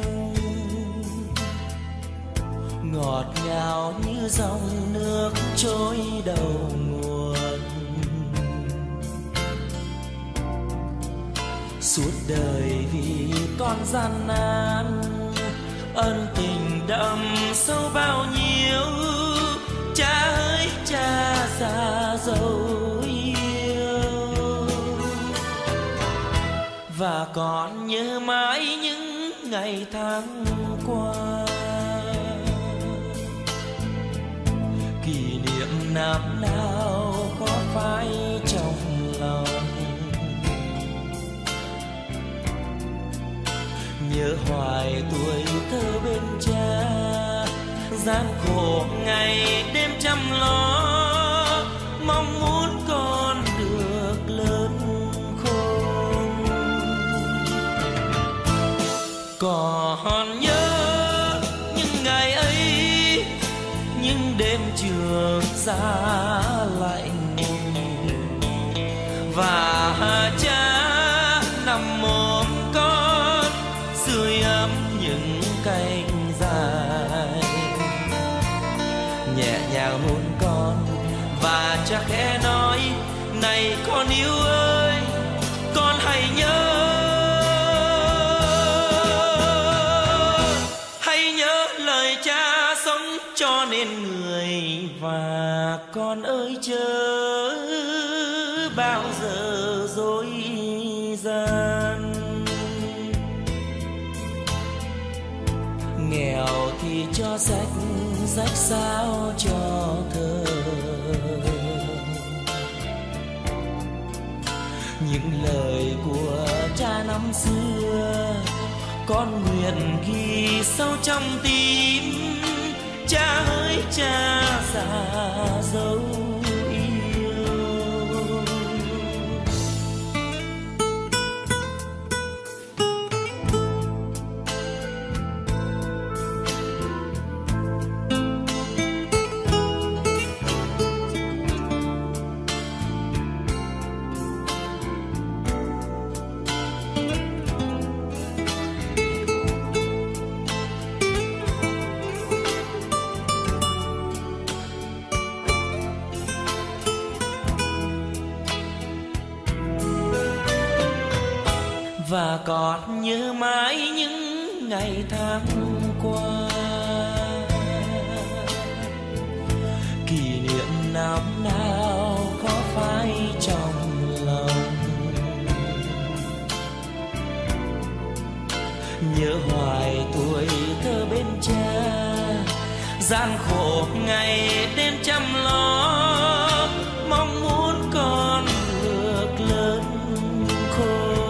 ngọt ngào như dòng nước trôi đầu nguồn. Suốt đời vì con gian nan, ân tình đậm sâu bao nhiêu. Cha ơi cha già dấu yêu, và còn nhớ mãi những ngày tháng qua. Kỷ niệm năm nào có phai trong lòng, nhớ hoài tuổi thơ bên cha, gian khổ ngày đêm chăm lo, mong muốn con được lớn khôn. Còn nhớ những ngày ấy, những đêm trường giá lạnh, và cha nằm ôm con sưởi ấm những cánh dài, nhẹ nhàng hôn con và cha khẽ nói: này con yêu ơi, con hãy nhớ, hãy nhớ lời cha sống cho nên người. Và con ơi chớ bao giờ dối gian, nghèo thì cho sách, sách sao cho thơ. Những lời của cha năm xưa con nguyện ghi sâu trong tim. Cha ơi cha già dấu và còn nhớ mãi những ngày tháng qua. Kỷ niệm năm nào có phai trong lòng, nhớ hoài tuổi thơ bên cha, gian khổ ngày đêm chăm lo, mong muốn con được lớn khôn.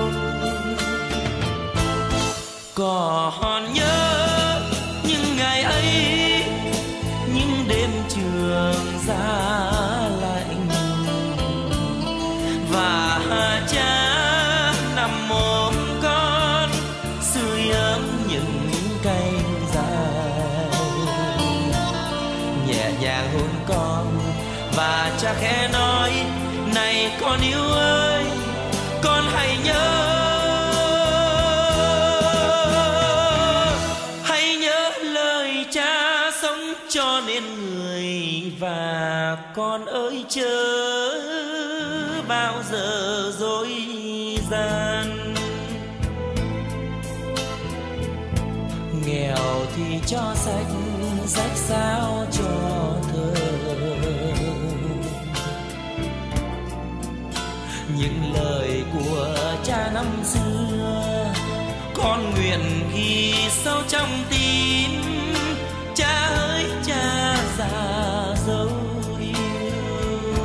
Còn nhớ những ngày ấy, những đêm trường giá lạnh, và cha nằm ôm con sưởi ấm những cánh dài, nhẹ nhàng hôn con và cha khẽ nói: này con yêu ơi, con hãy nhớ, cho nên người. Và con ơi chớ bao giờ dối gian, nghèo thì cho sách, sách sao cho thơ. Những lời của cha năm xưa con nguyện ghi sâu trong tim. Cha ơi cha già dấu yêu,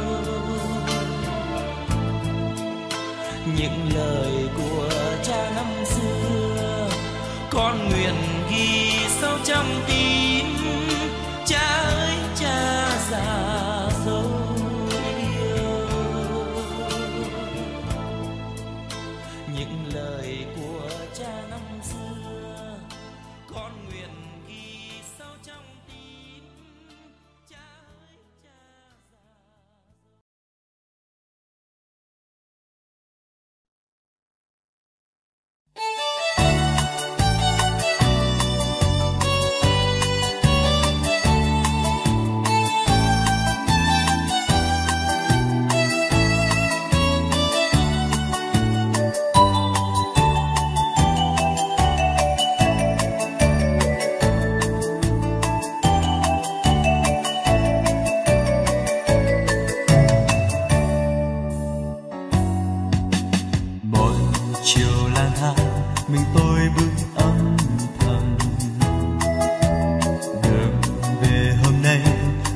những lời của cha năm xưa con nguyện ghi sâu trong tim. Cha ơi cha già dấu yêu, những lời của cha năm xưa con nguyện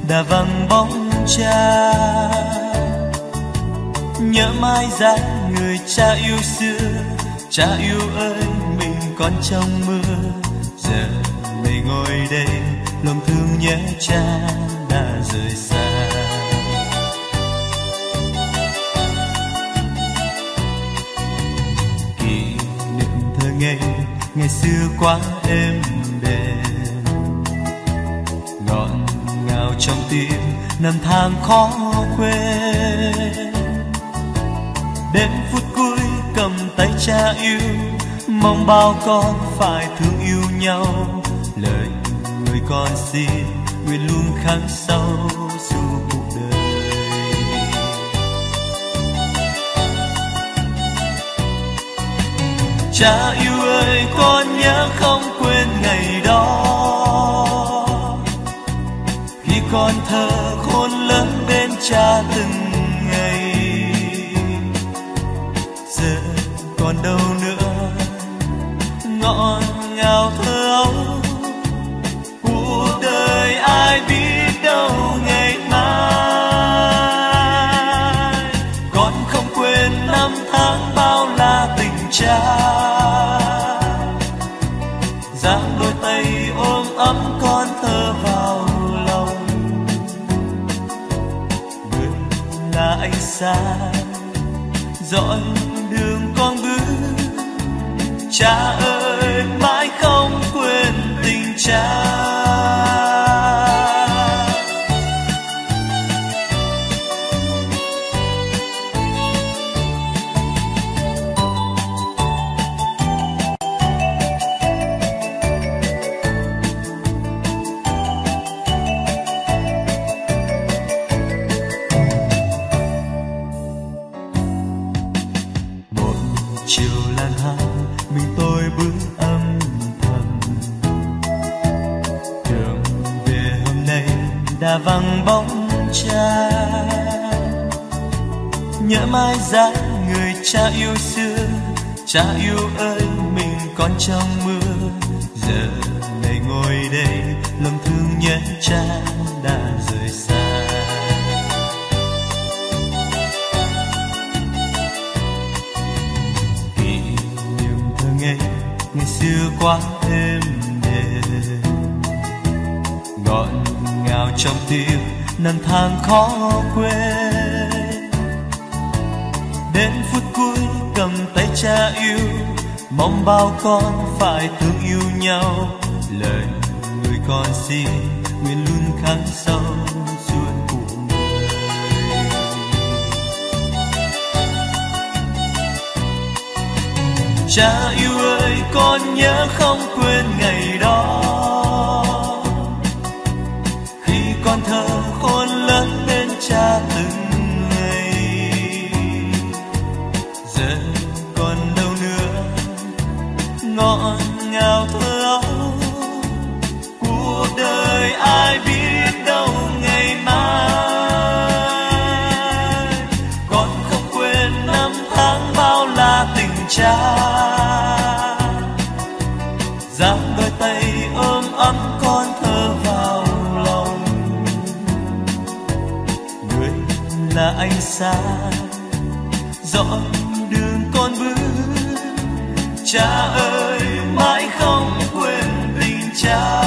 đã vắng bóng cha. Nhớ mãi dáng người cha yêu xưa, cha yêu ơi mình còn trong mưa. Giờ này ngồi đây lòng thương nhớ cha đã rời xa. Kỷ niệm thơ ngày xưa quá êm đềm, ngọt ngào trong tim năm tháng khó quên. Đến phút cuối cầm tay cha yêu, mong bao con phải thương yêu nhau. Lời người con xin nguyện luôn khắc sâu suốt cuộc đời. Cha yêu ơi con nhớ không quên ngày đó, khi con thơ khôn lớn bên cha từng ngày. Giờ còn đâu nữa ngọt ngào thơ ấu, cuộc đời ai biết đâu ngày mai. Con không quên năm tháng bao la tình cha, giang đôi tay ôm ấm con thơ vào lòng. Người là ánh sáng dõi đường con bước, cha ơi mãi không quên tình cha. Đã vắng bóng cha, nhớ mãi dáng người cha yêu xưa. Cha yêu ơi mình còn trong mưa, giờ này ngồi đây lòng thương nhớ cha đã rời xa. Kỷ niệm thơ ngày xưa quá êm đềm, ngọt ngào trong tim năm tháng khó quên. Đến phút cuối cầm tay cha yêu, mong bao con phải thương yêu nhau. Lời người con xin nguyện luôn khắc sâu suốt cuộc đời. Cha yêu ơi con nhớ không quên ngày đó, con thơ khôn lớn bên cha từng ngày. Giờ còn đâu nữa ngọt ngào thơ ấu, cuộc đời ai biết đâu ngày mai. Con không quên năm tháng bao la tình cha, giang đôi tay ôm ấm con thơ vào lòng. Là ánh sáng dõi đường con bước, cha ơi mãi không quên tình cha.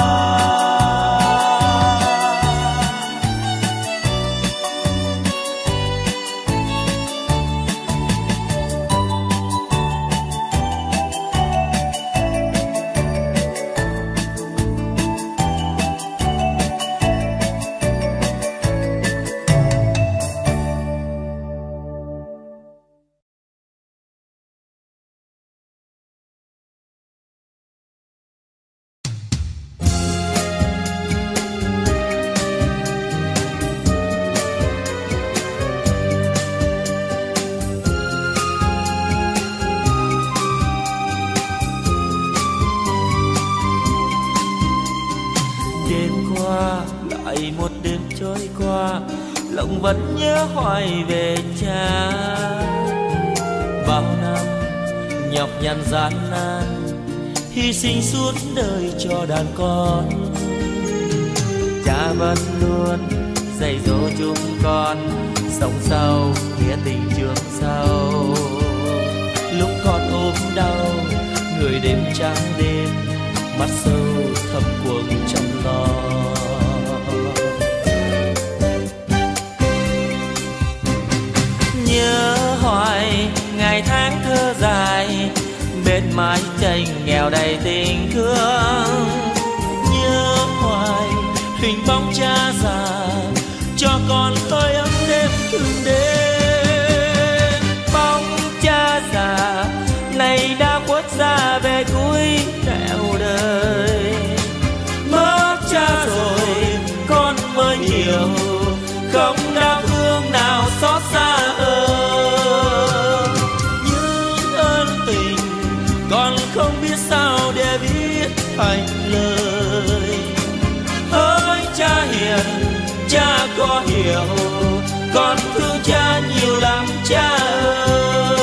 Lòng vẫn nhớ hoài về cha. Bao năm nhọc nhằn gian nan, hy sinh suốt đời cho đàn con. Cha vẫn luôn dạy dỗ chúng con sống sau nghĩa tình trước sau. Lúc con ốm đau người đêm trắng đêm, mắt sâu thầm cuồng chăm lo. Nhớ hoài ngày tháng thơ dài, bên mái tranh nghèo đầy tình thương. Nhớ hoài hình bóng cha già, cho con hơi ấm đêm thương đêm. Bóng cha già này đã khuất xa về cuối nẻo đời. Mất cha rồi con mới hiểu, không đau thương nào xót xa hơn. Những ơn tình con không biết sao để viết thành lời. Hỡi cha hiền, cha có hiểu, con thương cha nhiều lắm cha ơi.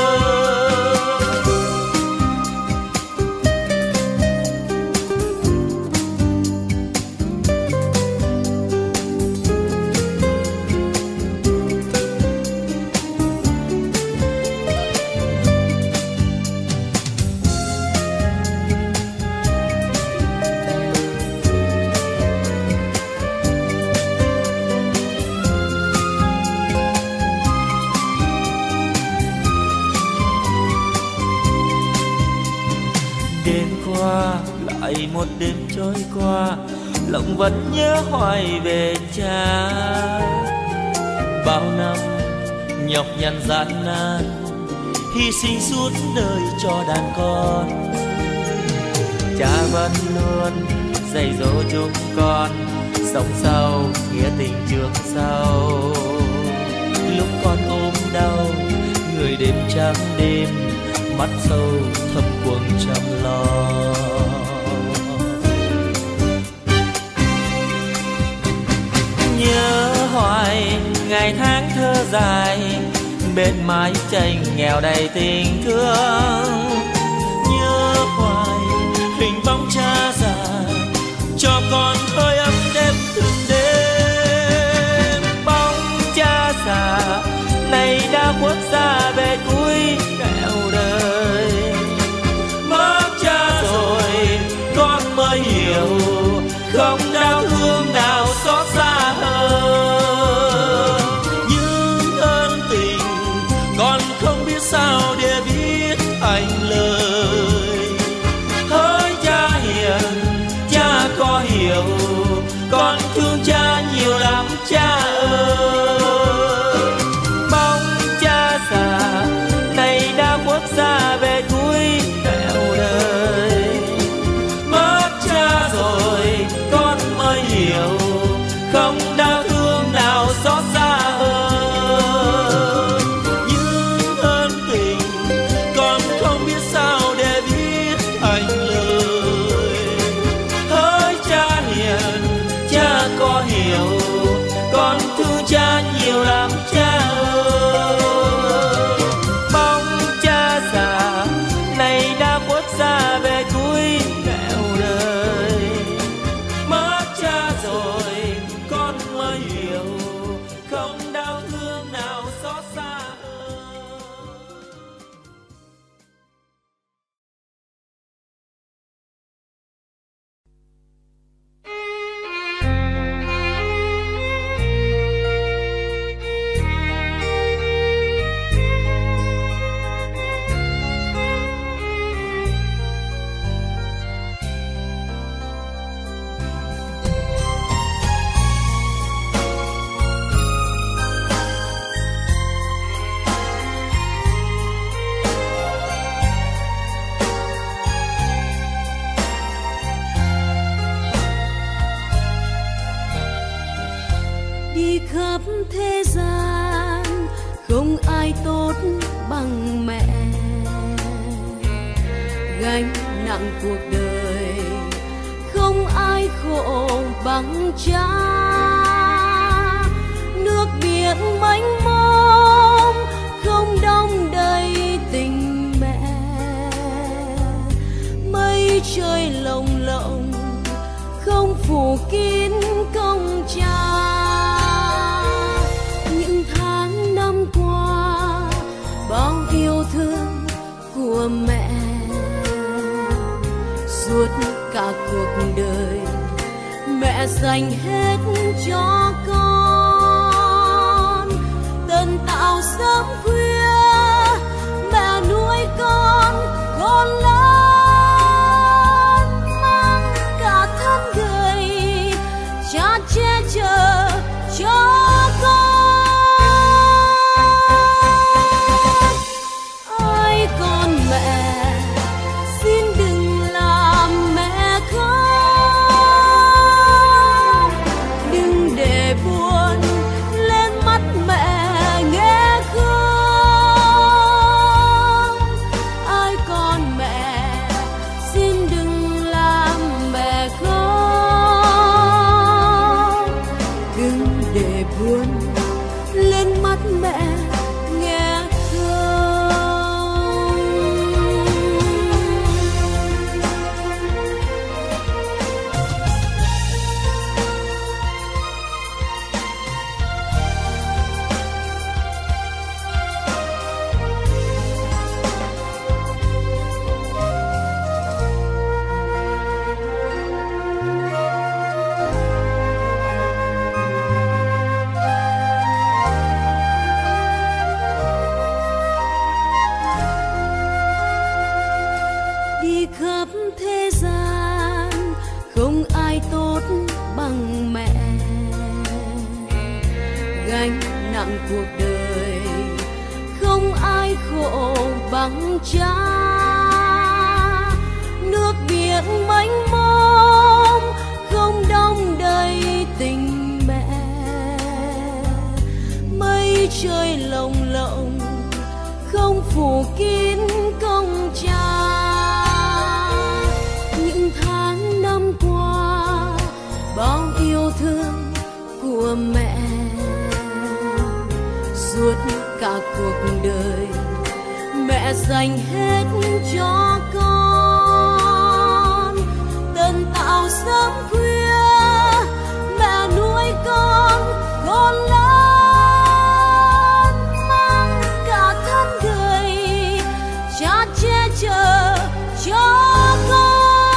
Lại một đêm trôi qua, lòng vẫn nhớ hoài về cha. Bao năm nhọc nhằn gian nan, hy sinh suốt đời cho đàn con. Cha vẫn luôn dạy dỗ chúng con sống sau nghĩa tình trước sau. Lúc con ốm đau người đêm trắng đêm, mắt sâu thầm cuồng chăm lo. Nhớ hoài ngày tháng thơ dài, bên mái tranh nghèo đầy tình thương. Nhớ hoài hình bóng cha già, cho con hơi ấm đêm thương đêm. Bóng cha già này đã khuất xa về cuối nẻo đời. Mất cha rồi con mới hiểu, không đau thương nào xót xa hơn. Những ơn tình con không biết sao để viết thành lời. Hỡi cha hiền, cha có hiểu, con thương cha nhiều lắm cha ơi. Bóng cha già này đã khuất xa về cuối nẻo đời. Mất cha rồi con mới hiểu, không đau thương nào xót xa hơn. Những ơn tình con không biết sao để viết thành lời. Hỡi cha hiền, cha có hiểu, con thương cha nhiều lắm cha ơi. Bóng cha già này đã khuất xa về cuối nẻo đời. Mất cha rồi con mới hiểu, không đau thương nào xót xa hơn. Đi khắp thế gian không ai tốt bằng mẹ. Gánh nặng cuộc đời không ai khổ bằng cha. Nước biển mênh mông không đong đầy tình mẹ. Mây trời lồng lộng không phủ kín công cha. dành hết cho con. Tần tạo sớm khuya mẹ nuôi con lớn mang cả thân gầy, cha che chở cho con. Ôi con mẹ xin đừng làm mẹ khóc, đừng để buồn lên mắt mẹ nghe không. Ôi con mẹ xin đừng làm mẹ khóc, đừng để buồn lên mắt mẹ nghe không. Đi khắp thế gian không ai tốt bằng mẹ, gánh nặng cuộc đời không ai khổ bằng cha. Nước biển mênh mông không đong đầy tình mẹ, mây trời lồng lộng không phủ kín công cha. Những tháng năm qua bao yêu thương của mẹ, suốt cả cuộc đời mẹ dành hết cho con. Tần tạo sớm khuya mẹ nuôi con lớn mang cả thân gầy, cha che chở cho con.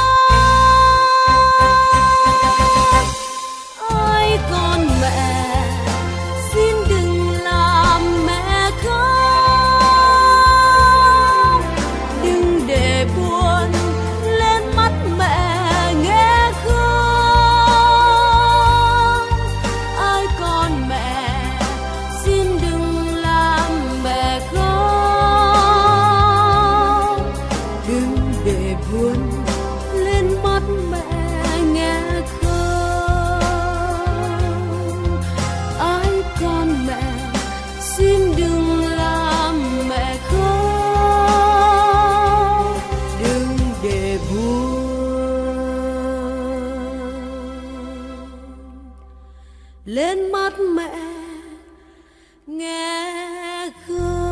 Ôi con mẹ xin đừng làm mẹ khóc, đừng để buồn lên mắt mẹ nghe không. Ôi con mẹ xin đừng làm mẹ khóc, đừng để buồn lên mắt mẹ nghe không. Ôi con mẹ xin đừng làm mẹ khóc, đừng để buồn lên mắt mẹ nghe không.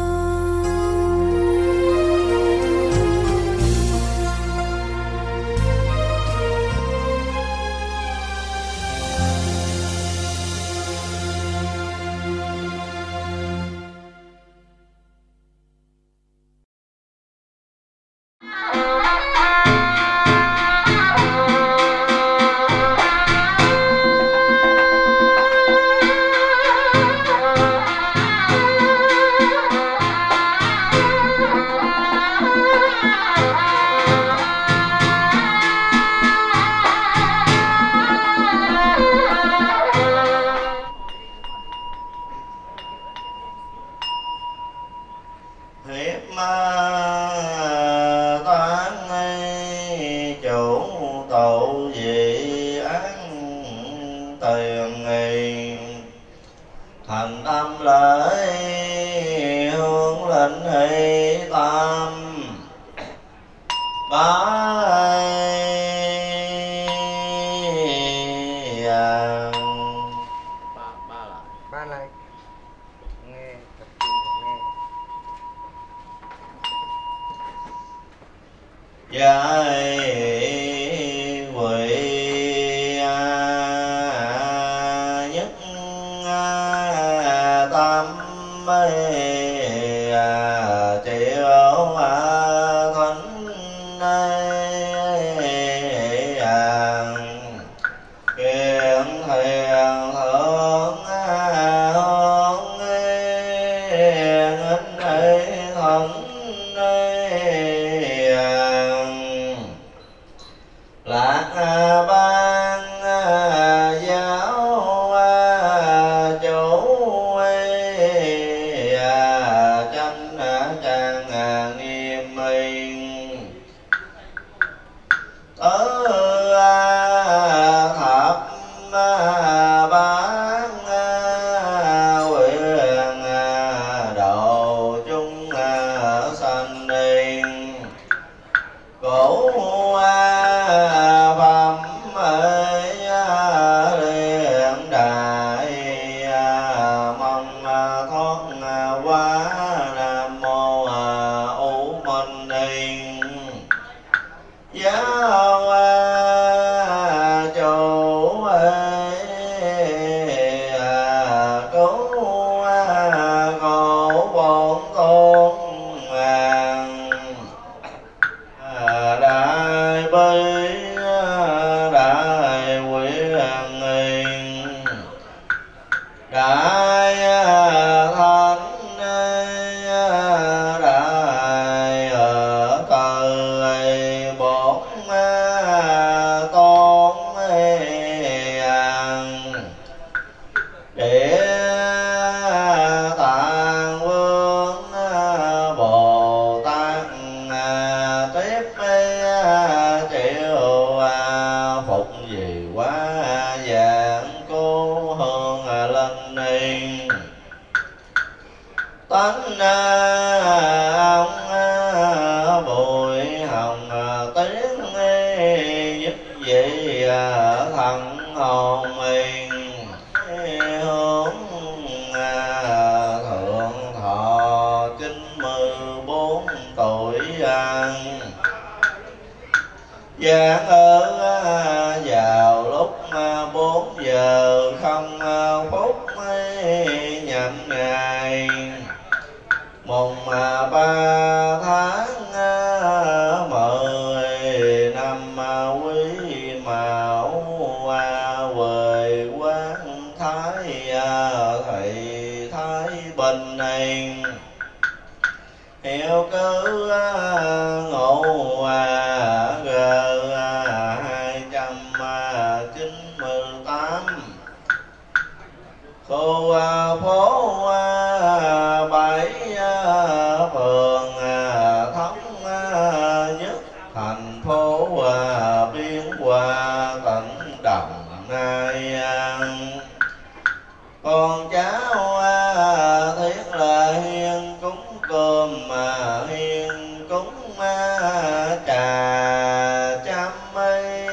hiệp ma tán chủ tội dị án tiền nghị, thành tâm lễ hướng lệnh hỷ tam bá ba lại nghe tập trung vào nghe. Giải quỷ nhất tâm triệu thánh kiện bán quyền độ chúng sanh niên cổ phẩm liền đại mong thoát quá nam mô U Minh Niên giáo chủ cứu khổ bổn tôn đại bi đại quyền nghiền đại thánh đại từ bổn tôn địa tạng vương Bồ Tát tiếp chịu phục gì quá dạng cô hương lên niên tánh ông bụi hồng tiếng nhất vị thần hồn yên hướng thượng thọ 94 tuổi giảng ở vào lúc 4 giờ 0 phút nhậm ngày mùng 3 tháng 10 năm Quý Mão về quán Thái thầy Thái Bình An hiệu cứ ngộ G 298 khu phố 7 phường thống nhất thành phố Biên Hòa tỉnh Đồng Nai con cháu thiết là hiên cúng cơm hiên cúng trà chăm mây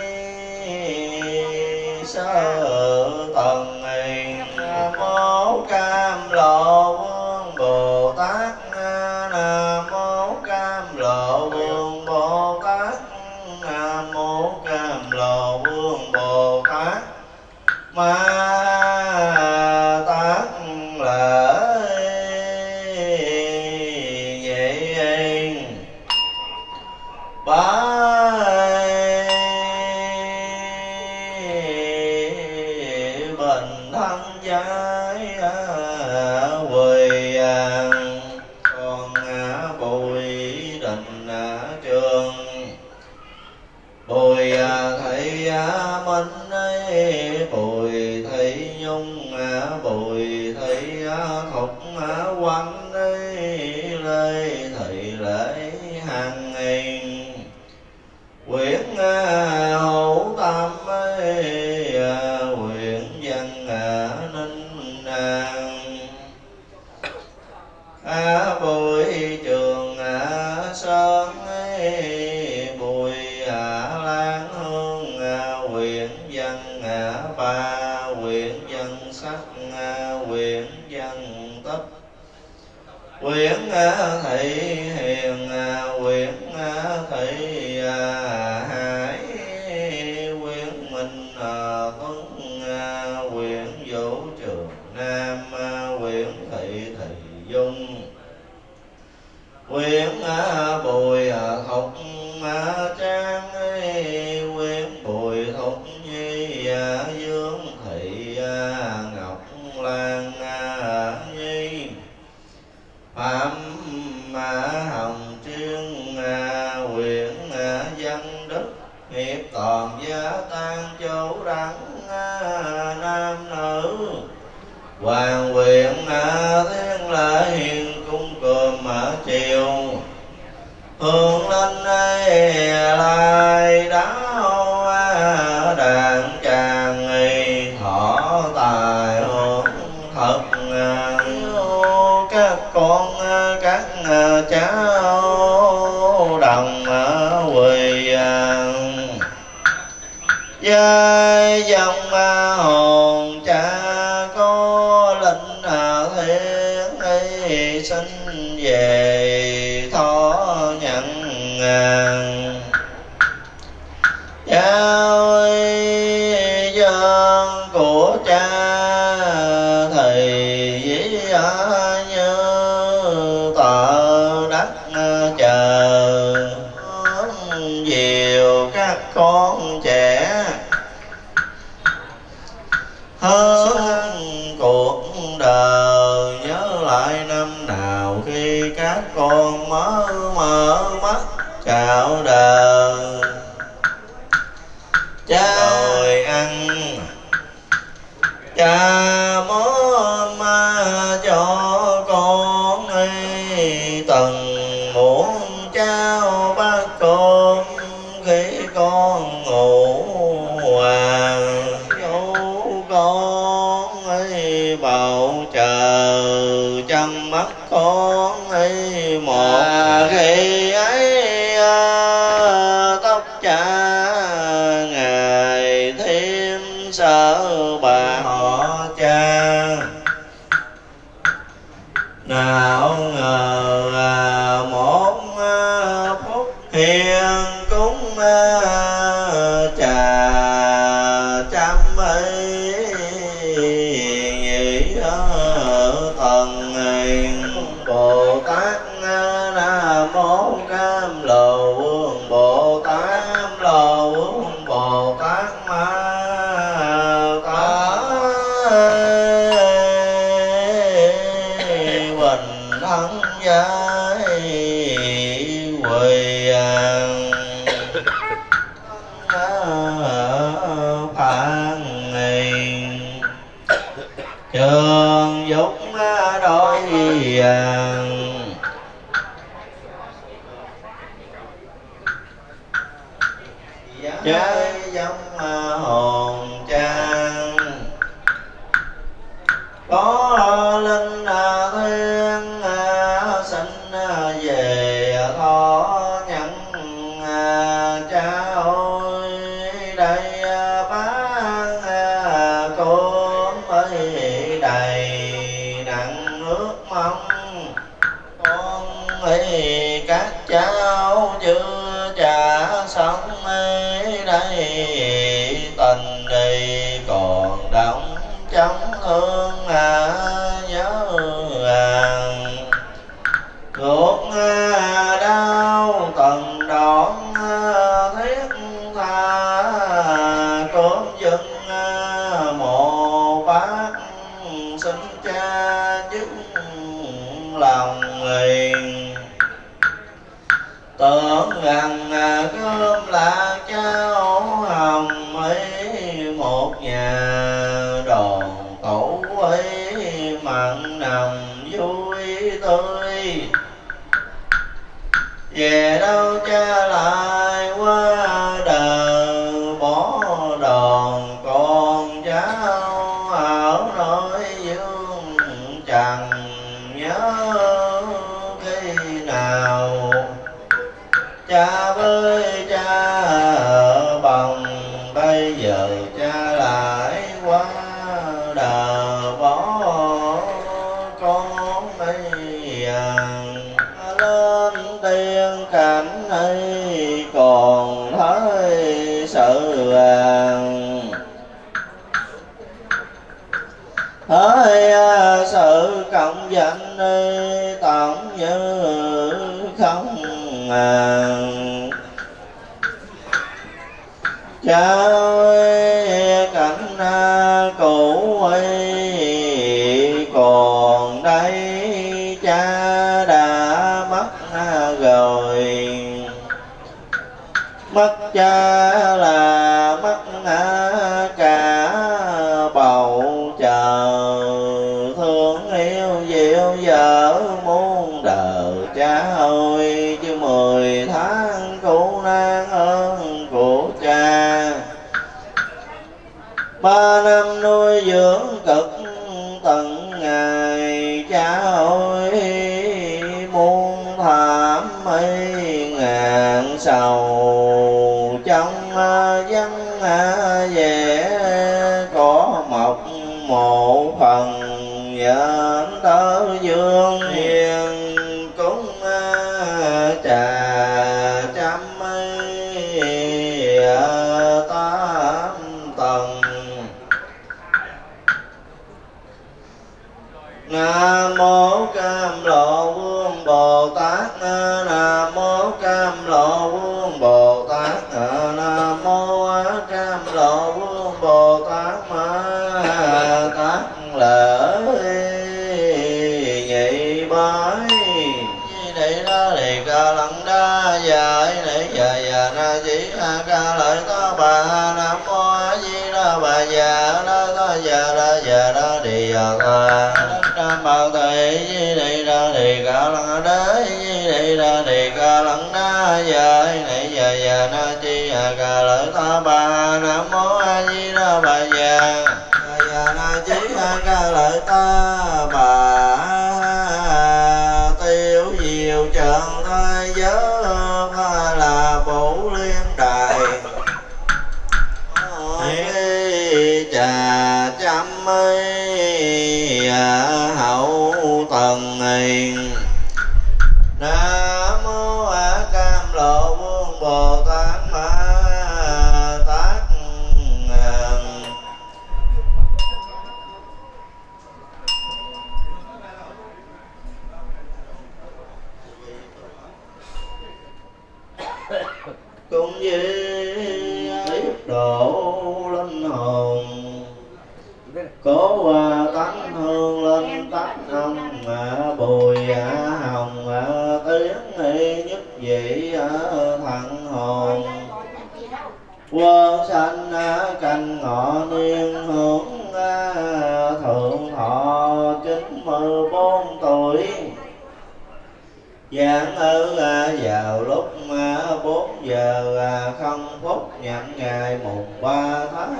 sơ tần mô Cam Lộ Vương Bồ Tát nam mô Cam Lộ Vương Bồ Tát nam mô Cam Lộ Vương Bồ Tát ma tát lợi nhị bá bình thân giai quỳ con Bùi Định Trường Bùi Thị Minh Bùi Thị Nhung Bùi Thị Thục Quanh Lê Thị Lễ Hàng Yên Nguyễn Hữu Tâm huyện Văn Ninh Bùi Trường Sơn Bùi Lan Hương huyện Văn Ba huyện Văn Sắc huyện Văn Tích huyện Thị Hiền huyện Thị Hải huyện Minh Tuấn huyện Vũ Trường Nam huyện Thị Dung huyện Bùi Thục Trang huyện Bùi Thục Nhi Dương Thị Ngọc Lan Nhi Phạm Hồng Trương huyện Văn Đức Hiệp Toàn Gia Tăng Châu Đăng nam nữ Hoàng huyện Thiên Lệ Hiền cung cơm chiều hương linh lại đáo đàn tràng thọ tài hưởng thật các con các cháu đồng quỳ giai dòng hồn cha có linh thiên y sinh về thọ nhận giao dân của cha thầy với như tờ đất chờ nhiều các con trẻ hơn cuộc đời nhớ lại năm nào khi các con mới mở mắt chào đời cha rồi ăn cha món cho con ấy từng muốn trao bát cơm khi con ngủ dấu con ấy bầu chờ chăm mắt con ấy một khi ấy tóc cha ngày thêm sợ bà họ cha nào ngờ một phút hiền cúng trà chăm ấy nghĩ thần Bồ Tát Nam Mô Cam Lồ Vương Bồ Tát Lồ Vương Bồ Tát Ma Huỳnh thân giai quỳ phạn trường dục đôi giới giống hồn trang có linh thiên sinh về thọ nhận cha ơi đây bán cơm ấy đầy nặng nước mong con ấy các cháu chưa trả sống ấy đây tình đi còn đóng trong thương nhớ ruột đau từng đón thiết tha cốm dân một bát xin cha giúp lòng hiền tưởng rằng cơm là cháo hồng ấy một nhà đòn tẩu ấy mặn nồng vui tươi về đâu cha lại qua đời bỏ đòn con cháu ở nơi dương trần nhớ khi nào cha với cha bằng bây giờ cha lại qua đời bỏ con ấy lên tiên cảnh ấy còn thấy sự thấy sự cộng danh tổng như không cha ơi cảnh cũ ấy còn đây cha đã mất rồi mất cha là mất cả bầu chờ thương yêu dịu dở muôn đời cha ơi chứ 10 tháng苦nan ơn của cha 3 năm nuôi dưỡng hưởng cực tận ngày cha ơi, muôn thảm ấy ngàn sầu trong vắng vẻ có mọc một phần vợ tớ dương hiền cúng trà trăm tám tầng. Nam mô Cam Lộ Vương Bồ Tát, Nam mô Cam Lộ Vương Bồ Tát, Nam mô Cam Lộ Vương Bồ Tát Ma Tát lỡ nhị bái. Đây đó thì ca lăng đa dài này già na chỉ ca lợi ta bà. Nam mô A Di Đà Bà già đa ta già đa đi ta nam bảo thầy di đi ra thì ca lăng đế di đi ra thì ca lăng đa dài này già na chi ca lợi ta bà. Nam mô A Di Đà Bà già na chi ca lợi ta bà. Tiêu diệu trần thế giới là Phủ Liên Đài trà trăm hậu tầng. Nam mô A Cam Lộ Vương Bồ Tát Ma Tát. Cũng với độ linh hồn cố tánh hương linh tánh âm bùi hồng tiếng nhất vị thận hồn. Quân sanh canh ngọ niên hưởng thượng thọ 94 tuổi. Giảng ở vào lúc 4 giờ 0 phút nhận ngày mùng 3 tháng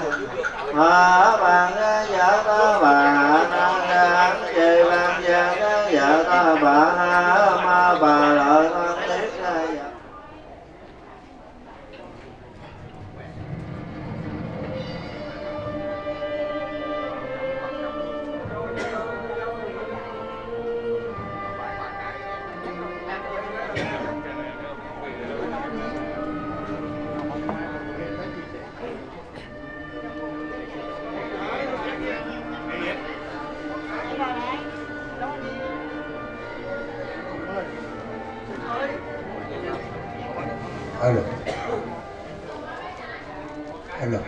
bàn vợ ta bà đang về bàn vợ ta bà ma bà lợi thân thiết Alo. Alo.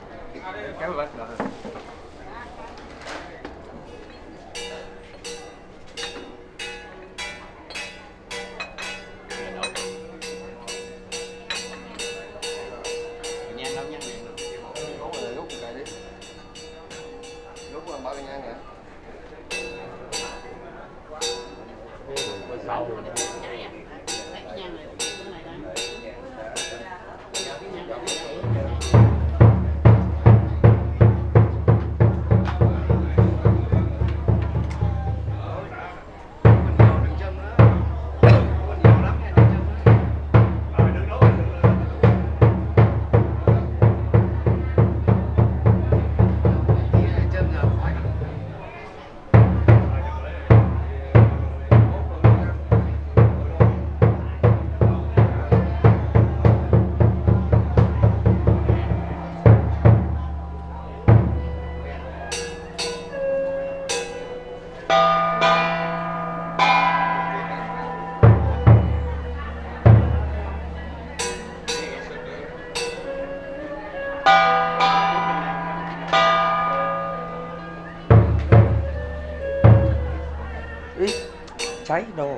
Cháy đồ.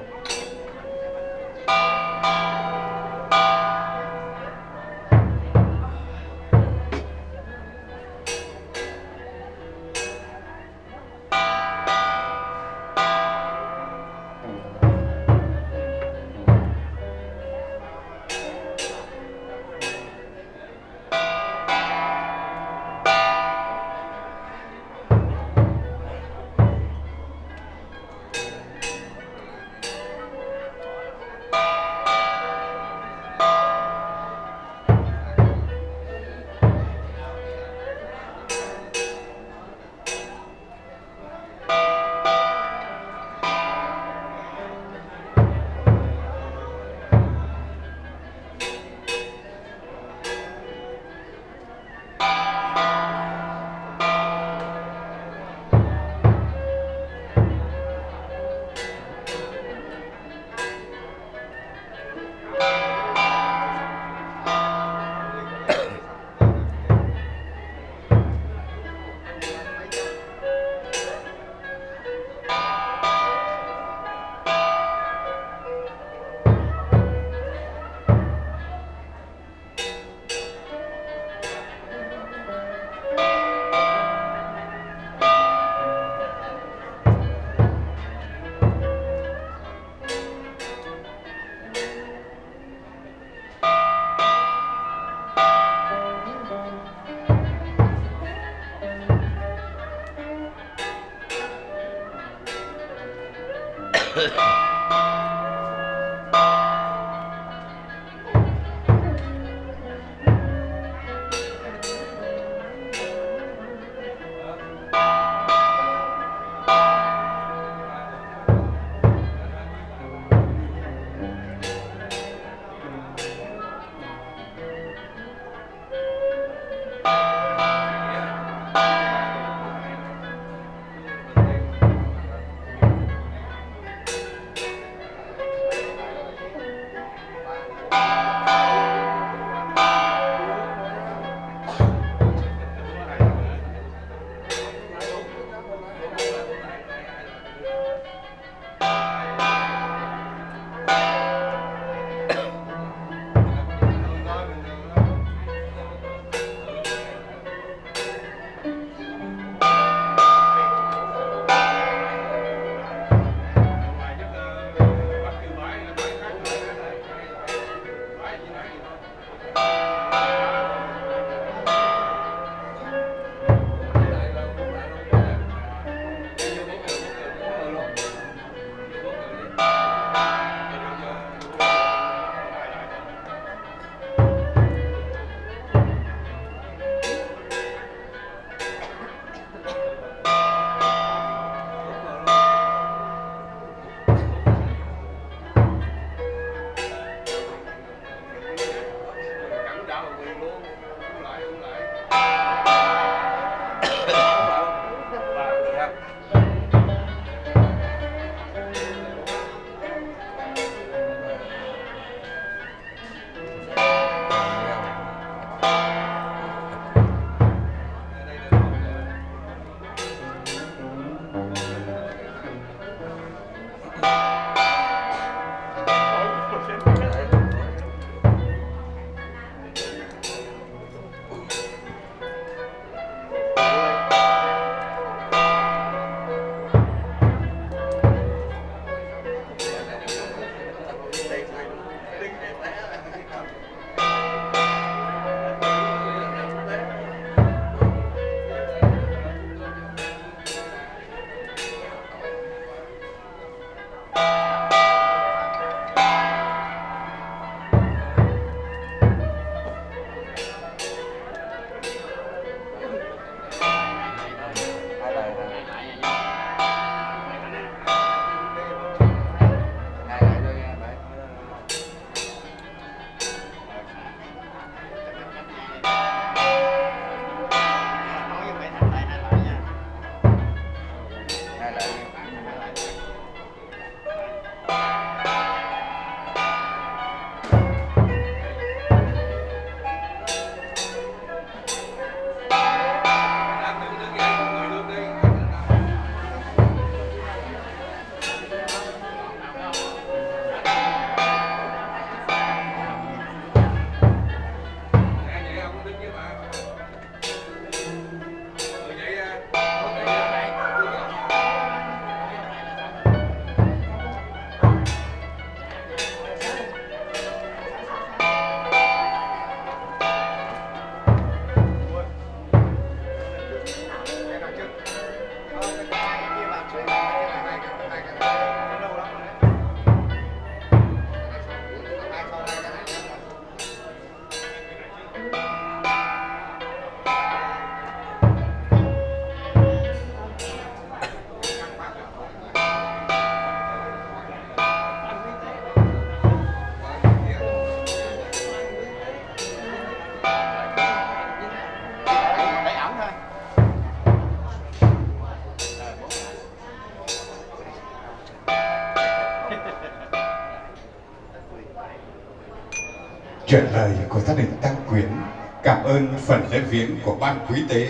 Chuyển lời của gia đình Tăng Quyến cảm ơn phần lễ viếng của ban quý tế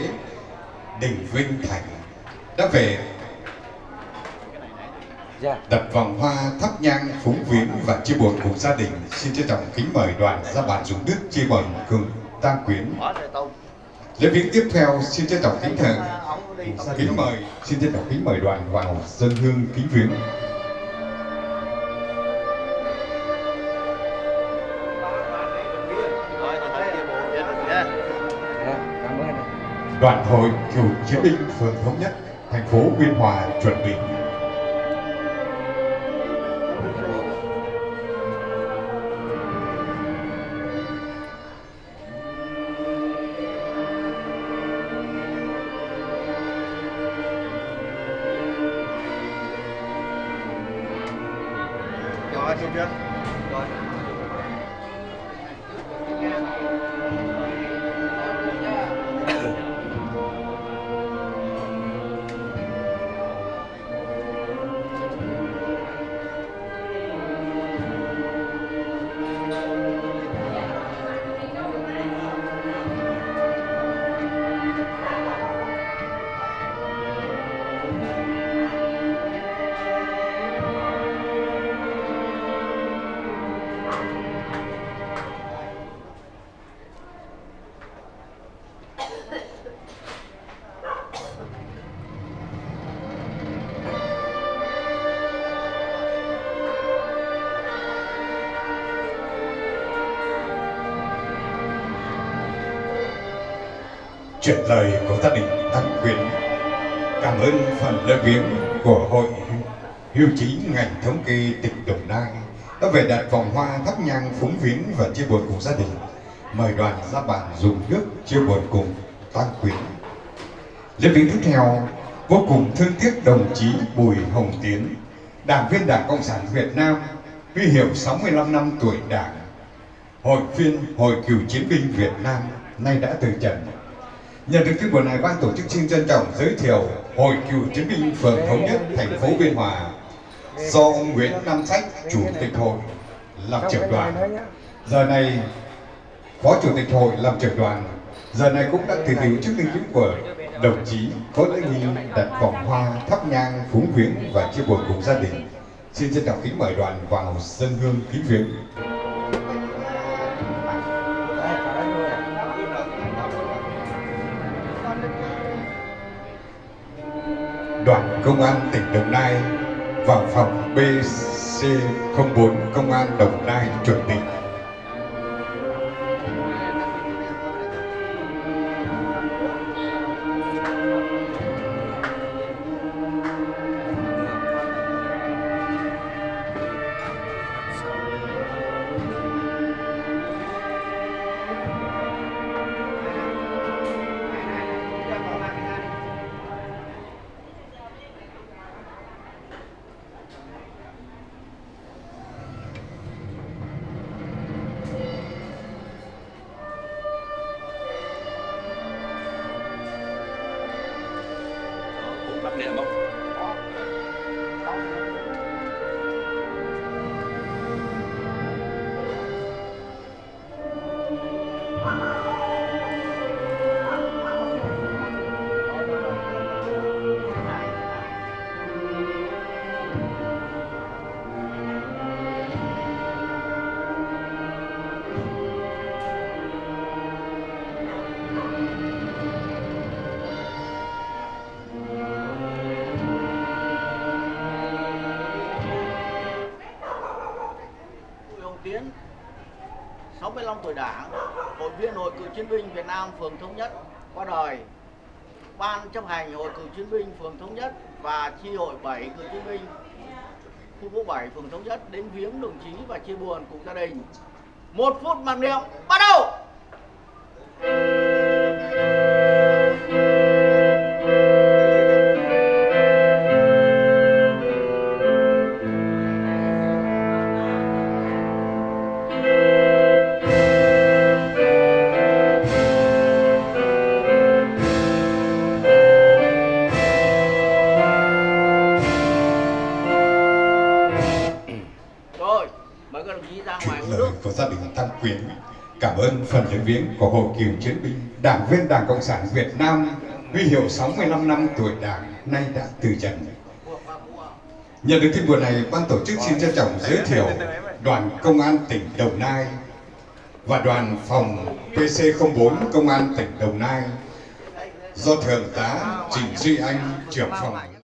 Đình Vinh Thành đã về đặt vòng hoa thắp nhang phúng viếng và chia buồn cùng gia đình. Xin trân trọng kính mời đoàn gia bản Dũng Đức chia buồn cùng Tăng Quyến. Lễ viếng tiếp theo xin trân trọng kính mời đoàn vào dâng hương kính viếng. Đoàn hội cựu chiến binh phường Thống Nhất, thành phố Biên Hòa chuẩn bị. quay chụp chưa? Chuyển lời của gia đình Thăng Quyến cảm ơn phần lễ viếng của Hội Hưu trí ngành thống kê tỉnh Đồng Nai đã về đặt vòng hoa thắp nhang phúng viếng và chia buồn cùng gia đình. Mời đoàn ra bàn dùng nước chia buồn cùng Thăng Quyến. Lễ viếng tiếp theo vô cùng thương tiếc đồng chí Bùi Hồng Tiến, đảng viên Đảng Cộng sản Việt Nam, huy hiệu 65 năm tuổi Đảng, hội viên Hội Cựu Chiến binh Việt Nam nay đã từ trần. Nhận được tin buồn này, ban tổ chức xin trân trọng giới thiệu Hội Cựu Chiến binh phường Thống Nhất, thành phố Biên Hòa do ông Nguyễn Nam Sách, chủ tịch hội làm trưởng đoàn. Giờ này phó chủ tịch hội làm trưởng đoàn. Giờ này cũng đã từ từ trước linh cữu của đồng chí có lễ nghi đặt vòng hoa thắp nhang phúng viếng và chia buồn cùng gia đình. Xin trân trọng kính mời đoàn vào dân hương kính viếng. Đoàn Công an tỉnh Đồng Nai vào phòng BC04 Công an Đồng Nai chuẩn bị. Tiến, 65 tuổi Đảng, hội viên Hội Cựu Chiến binh Việt Nam phường Thống Nhất qua đời. Ban chấp hành Hội Cựu Chiến binh phường Thống Nhất và chi hội 7 cựu chiến binh khu phố 7 phường Thống Nhất đến viếng đồng chí và chia buồn cùng gia đình. 1 phút mặc niệm bắt đầu. Của gia đình Thăng Quyến cảm ơn phần lễ viếng của Hội Cựu Chiến binh, đảng viên Đảng Cộng sản Việt Nam, huy hiệu 65 năm tuổi Đảng nay đã từ trần. Nhận được tin buồn này, ban tổ chức xin trân trọng giới thiệu đoàn Công an tỉnh Đồng Nai và đoàn phòng PC04 Công an tỉnh Đồng Nai do Thượng tá Trịnh Duy Anh, trưởng phòng